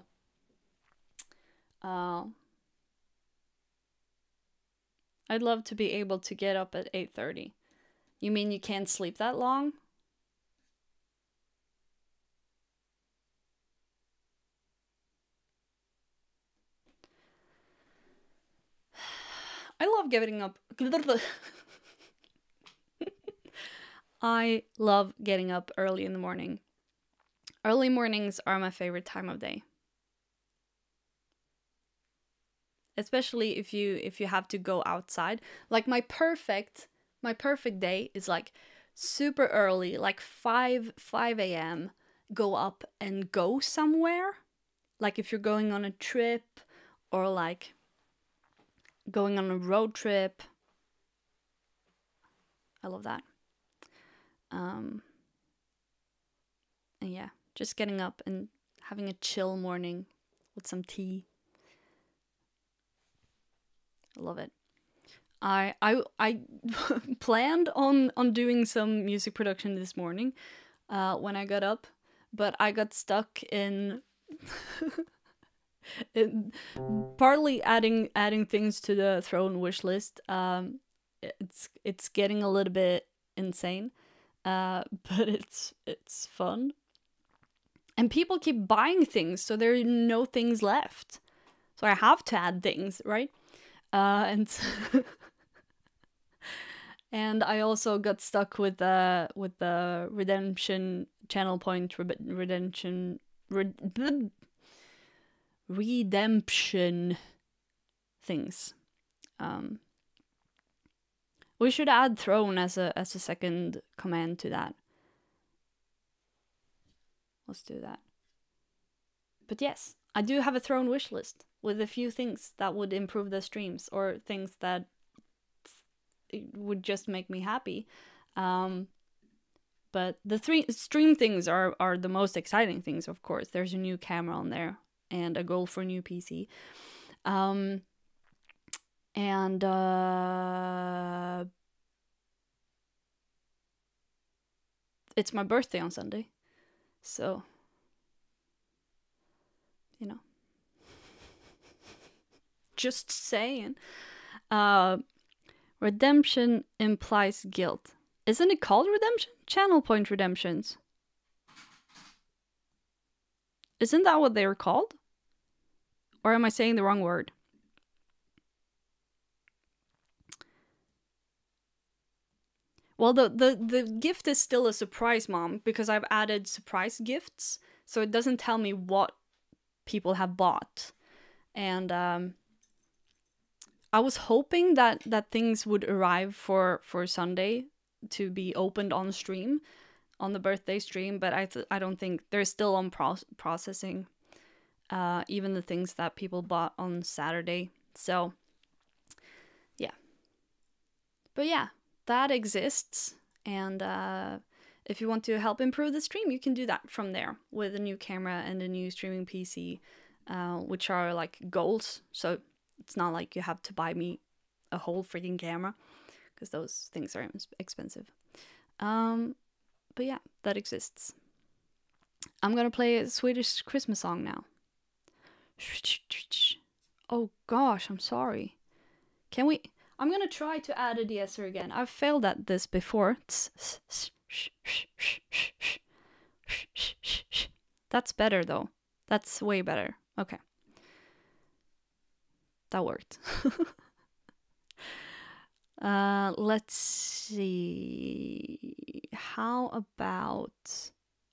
Uh, I'd love to be able to get up at eight thirty. You mean you can't sleep that long? I love getting up. I love getting up early in the morning. Early mornings are my favorite time of day. Especially if you if you have to go outside. Like my perfect my perfect day is like super early, like five a m Go up and go somewhere. Like if you're going on a trip or like going on a road trip. I love that. Um, and yeah, just getting up and having a chill morning with some tea. I love it. I I I planned on on doing some music production this morning uh, when I got up, but I got stuck in, in partly adding adding things to the Throne wish list. Um, it's it's getting a little bit insane, uh, but it's it's fun. And people keep buying things, so there are no things left. So I have to add things, right? Uh, and and I also got stuck with the with the redemption channel point re- redemption re- redemption things. Um, we should add throne as a as a second command to that. Let's do that. But yes, I do have a throne wish list with a few things that would improve the streams or things that would just make me happy. Um, but the three stream things are, are the most exciting things, of course. There's a new camera on there and a goal for a new P C. Um, and uh, it's my birthday on Sunday. So, you know. Just saying. Uh, redemption implies guilt. Isn't it called redemption? Channel point redemptions. Isn't that what they were called? Or am I saying the wrong word? Well, the, the, the gift is still a surprise, Mom, because I've added surprise gifts. So it doesn't tell me what people have bought. And um, I was hoping that, that things would arrive for, for Sunday to be opened on stream, on the birthday stream, but I th- I don't think they're still on pro- processing, uh, even the things that people bought on Saturday. So, yeah. But yeah, that exists, and uh, if you want to help improve the stream, you can do that from there with a new camera and a new streaming P C, uh, which are like goals. So it's not like you have to buy me a whole freaking camera, because those things are expensive. Um, but yeah, that exists. I'm gonna play a Swedish Christmas song now. Oh gosh, I'm sorry. Can we... I'm gonna try to add a de-esser again. I've failed at this before. That's better though. That's way better. Okay. That worked. uh, let's see. How about...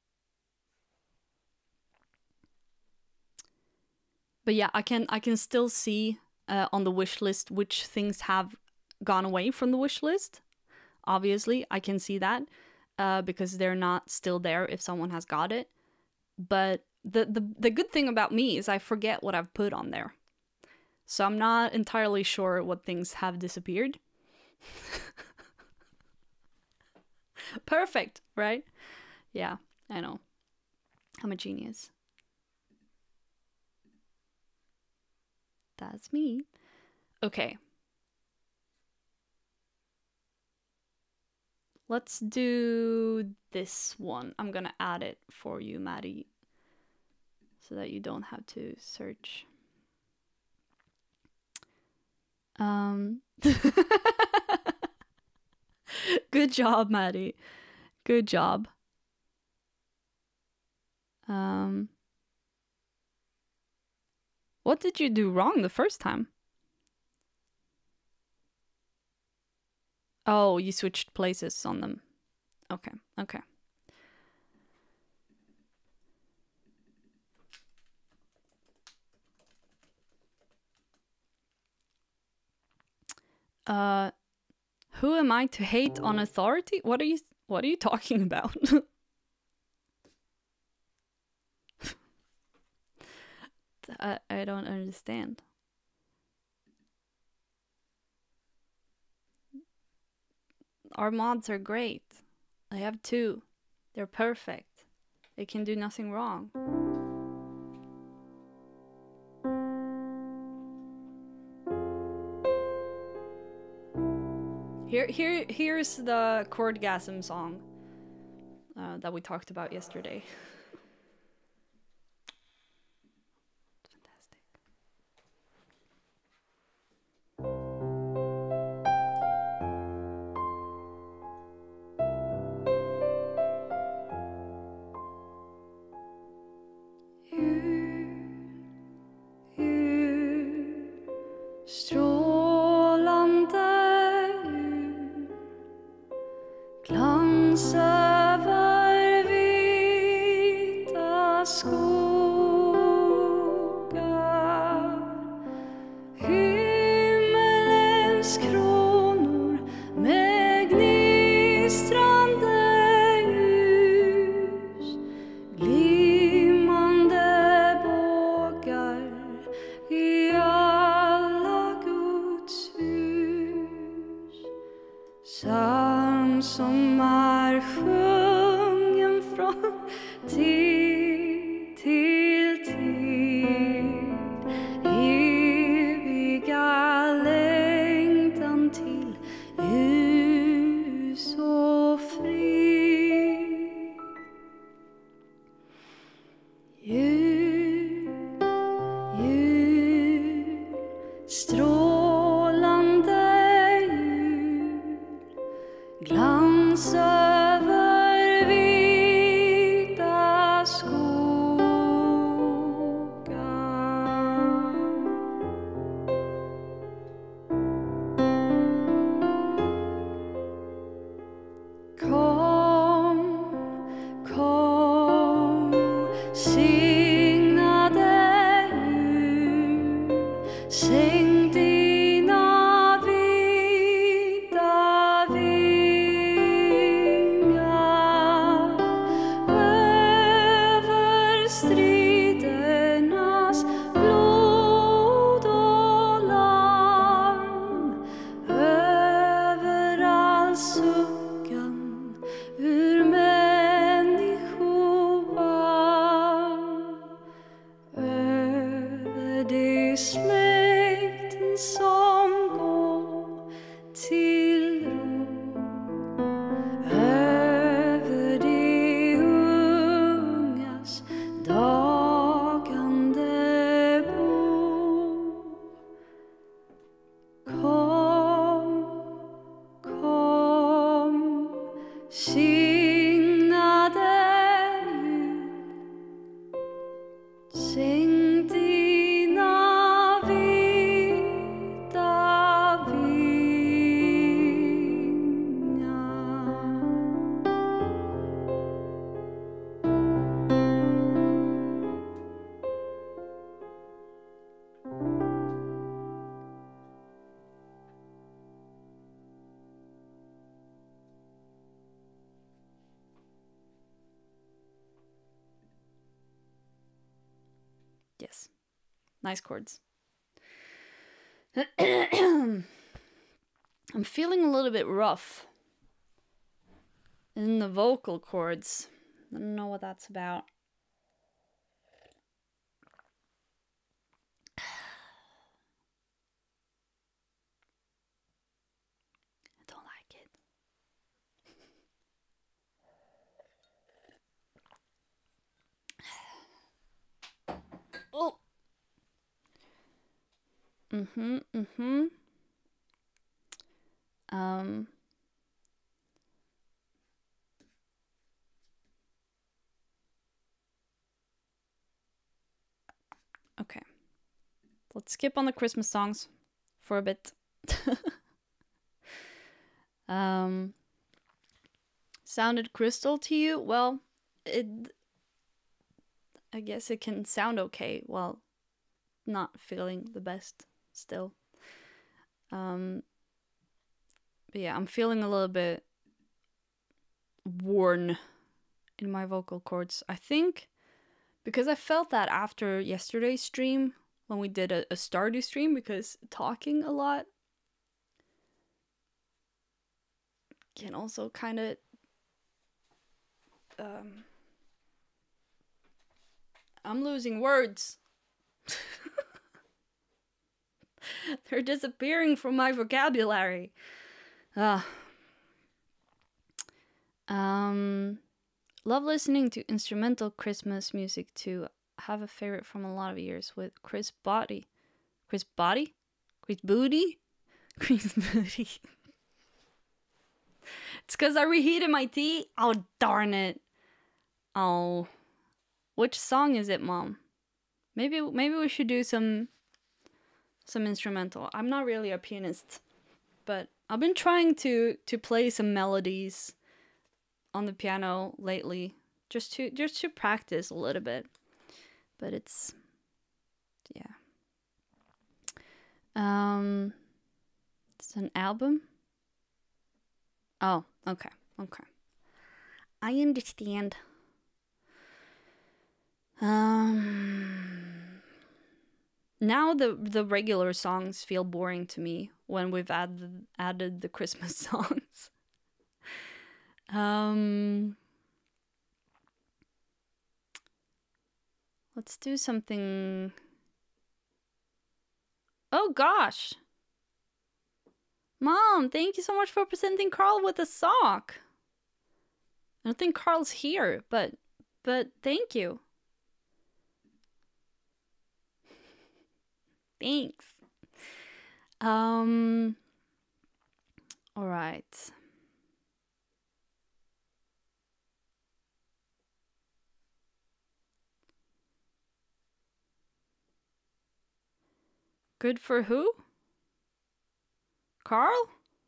But yeah, I can I can still see uh, on the wish list which things have gone away from the wish list. Obviously, I can see that uh, because they're not still there if someone has got it. But the, the the good thing about me is I forget what I've put on there. So I'm not entirely sure what things have disappeared. Perfect, right? Yeah, I know. I'm a genius. That's me. Okay. Let's do this one. I'm gonna add it for you, Maddie, so that you don't have to search. Um. Good job, Maddie. Good job. Um. What did you do wrong the first time? Oh, you switched places on them. Okay, okay. Uh, who am I to hate on authority? What are you, what are you talking about? I, I don't understand. Our mods are great. I have two. They're perfect. They can do nothing wrong. Here, here, here's the chordgasm song uh, that we talked about yesterday. Glans över vita skor. Signade ut, sing dina vita vingar. Yes. Nice chords. I'm feeling a little bit rough in the vocal cords. I don't know what that's about. I don't like it. Oh. Mm-hmm, mm-hmm. Um. Okay. Let's skip on the Christmas songs for a bit. um. Sounded crystal to you? Well, it... I guess it can sound okay while not feeling the best still. Um, but yeah, I'm feeling a little bit worn in my vocal cords. I think because I felt that after yesterday's stream when we did a, a Stardew stream, because talking a lot can also kind of um, I'm losing words. They're disappearing from my vocabulary. Uh, um, love listening to instrumental Christmas music too. Have a favorite from a lot of years with Chris Body. Chris Body? Chris Booty? Chris Booty. It's because I reheated my tea. Oh, darn it. Oh. Which song is it, Mom? Maybe maybe we should do some some instrumental. I'm not really a pianist, but I've been trying to to play some melodies on the piano lately, just to just to practice a little bit. But it's yeah. Um it's an album. Oh, okay. Okay. I understand. Um, now the the regular songs feel boring to me when we've added added the Christmas songs. um, let's do something. Oh gosh, Mom! Thank you so much for presenting Carl with a sock. I don't think Carl's here, but but thank you. Thanks. Um. All right. Good for who? Carl?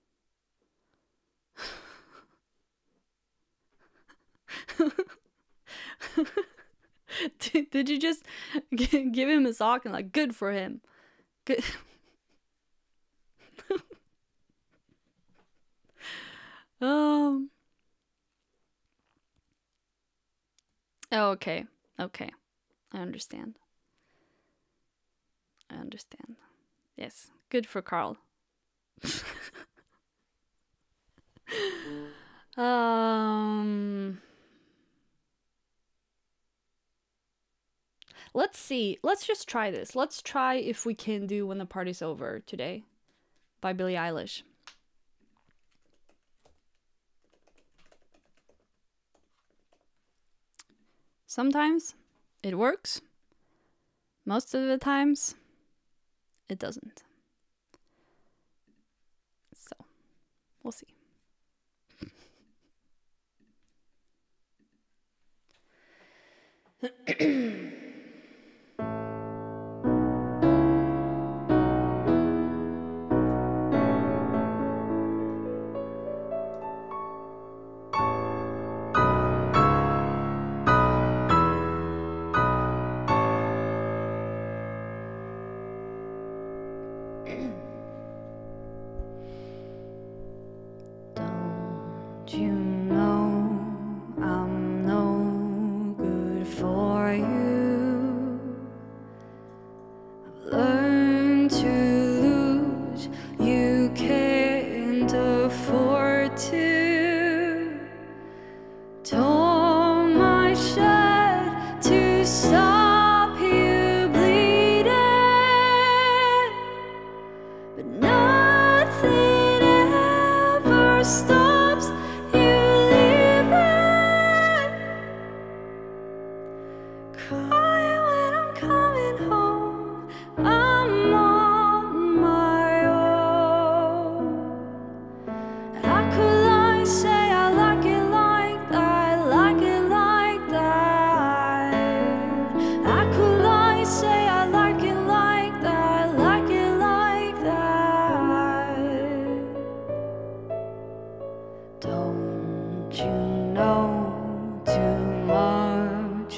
did, did you just g- give him a sock and like, good for him? Good. um. Oh, okay. Okay. I understand. I understand. Yes. Good for Carl. um. Let's see. Let's just try this. Let's try if we can do When the Party's Over today by Billie Eilish. Sometimes it works. Most of the times it doesn't. So, we'll see. Don't you know I'm no good for you? I've learned to lose, you can't afford to. Tore my shirt to stop you bleeding, but nothing ever stops you leaving. Crying when I'm coming home, I'm on my own. How could I say I like it like that, like it like that? How could I say I like it like that, like it like that? Don't you know too much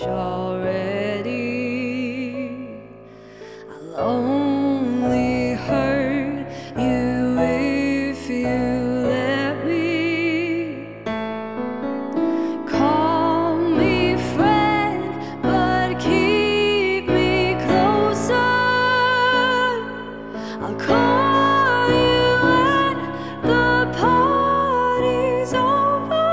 already? I'll only hurt you if you let me. Call me friend, but keep me closer. I'll call you when the party's over.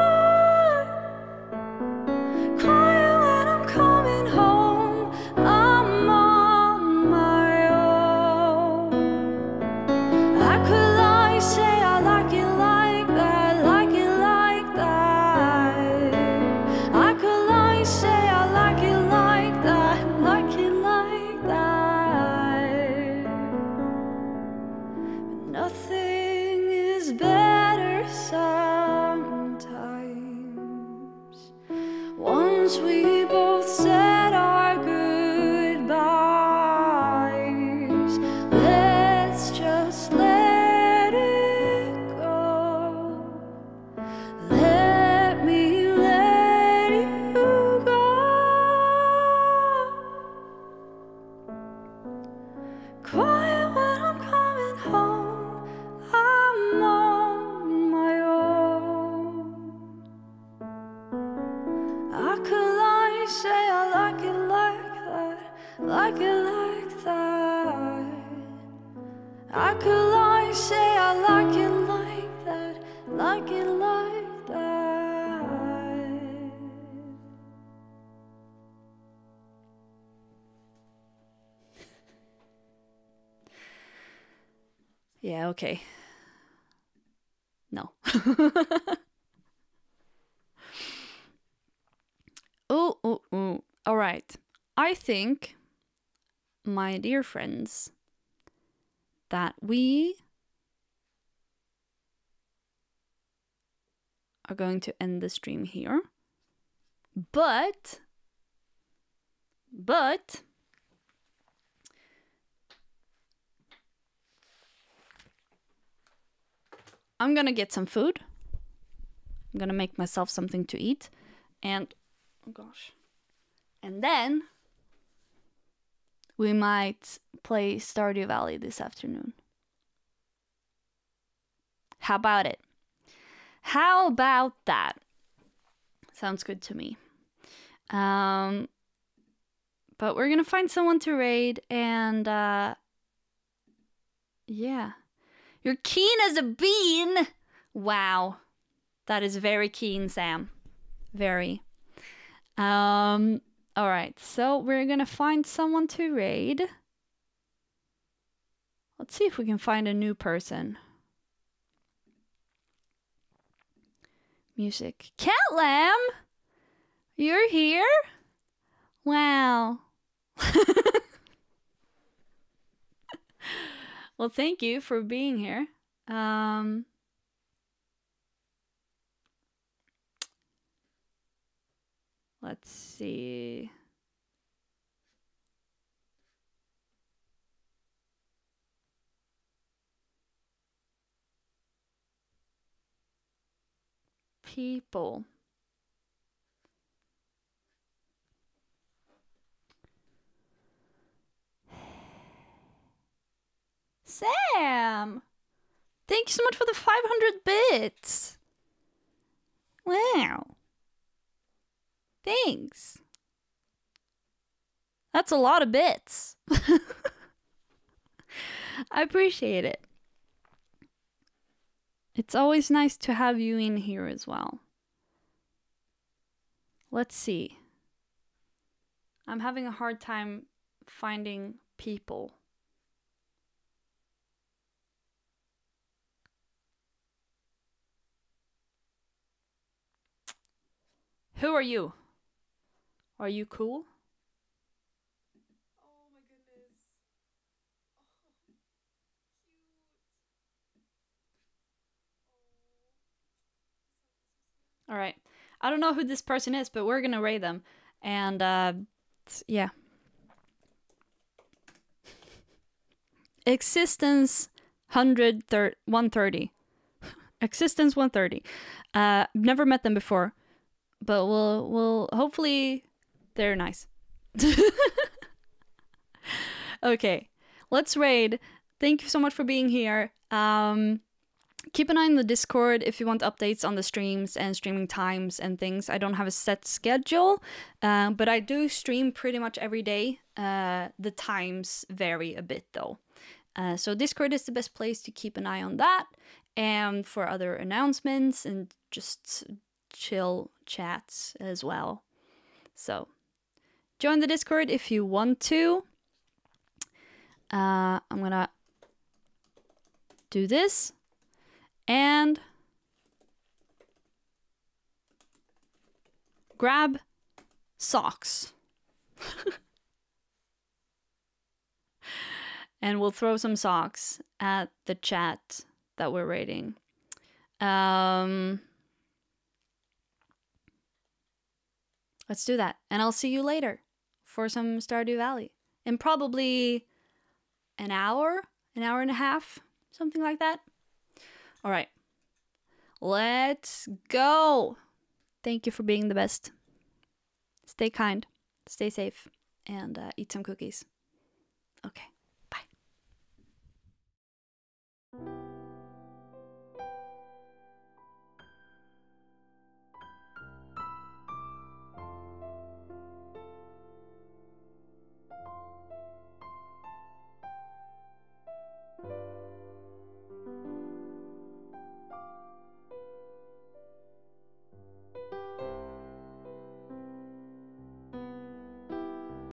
Crying when I'm coming home, I'm on my own. How could I say I like it like that, like it like that? How could I say I like it like that, like it like that? But nothing is better sometimes. Once we both said our goodbyes, let's just let it go. Let me let you go. Crying when I'm coming home, I'm on my own. How could I say I like it like that, like it like that? How could I say I like it like that, like it like that? Yeah, okay. No. Oh, oh, oh. All right. I think, my dear friends, that we are going to end the stream here. But, but, I'm gonna get some food. I'm gonna make myself something to eat. And, oh gosh. And then we might play Stardew Valley this afternoon. How about it? How about that? Sounds good to me. Um, but we're gonna find someone to raid, and uh, yeah. You're keen as a bean! Wow. That is very keen, Sam. Very. Um, alright, so we're gonna find someone to raid. Let's see if we can find a new person. Music. Cat Lamb! You're here? Wow. Well, thank you for being here. Um, let's see. people. Sam! Thank you so much for the five hundred bits! Wow. Thanks. That's a lot of bits. I appreciate it. It's always nice to have you in here as well. Let's see. I'm having a hard time finding people. Who are you? Are you cool? Oh my goodness. Oh, cute. Oh. All right. I don't know who this person is, but we're gonna rate them. And, uh, yeah. Existence one thirty. Existence one thirty. Uh, never met them before, but we'll, we'll, hopefully they're nice. Okay, let's raid. Thank you so much for being here. Um, keep an eye on the Discord if you want updates on the streams and streaming times and things. I don't have a set schedule, uh, but I do stream pretty much every day. Uh, the times vary a bit though. Uh, so Discord is the best place to keep an eye on that, and for other announcements and just chill chats as well. So join the Discord if you want to. Uh, I'm gonna do this and grab socks. And we'll throw some socks at the chat that we're raiding. Um, let's do that. And I'll see you later for some Stardew Valley. In probably an hour, an hour and a half, something like that. All right. Let's go. Thank you for being the best. Stay kind, stay safe, and uh, eat some cookies. Okay.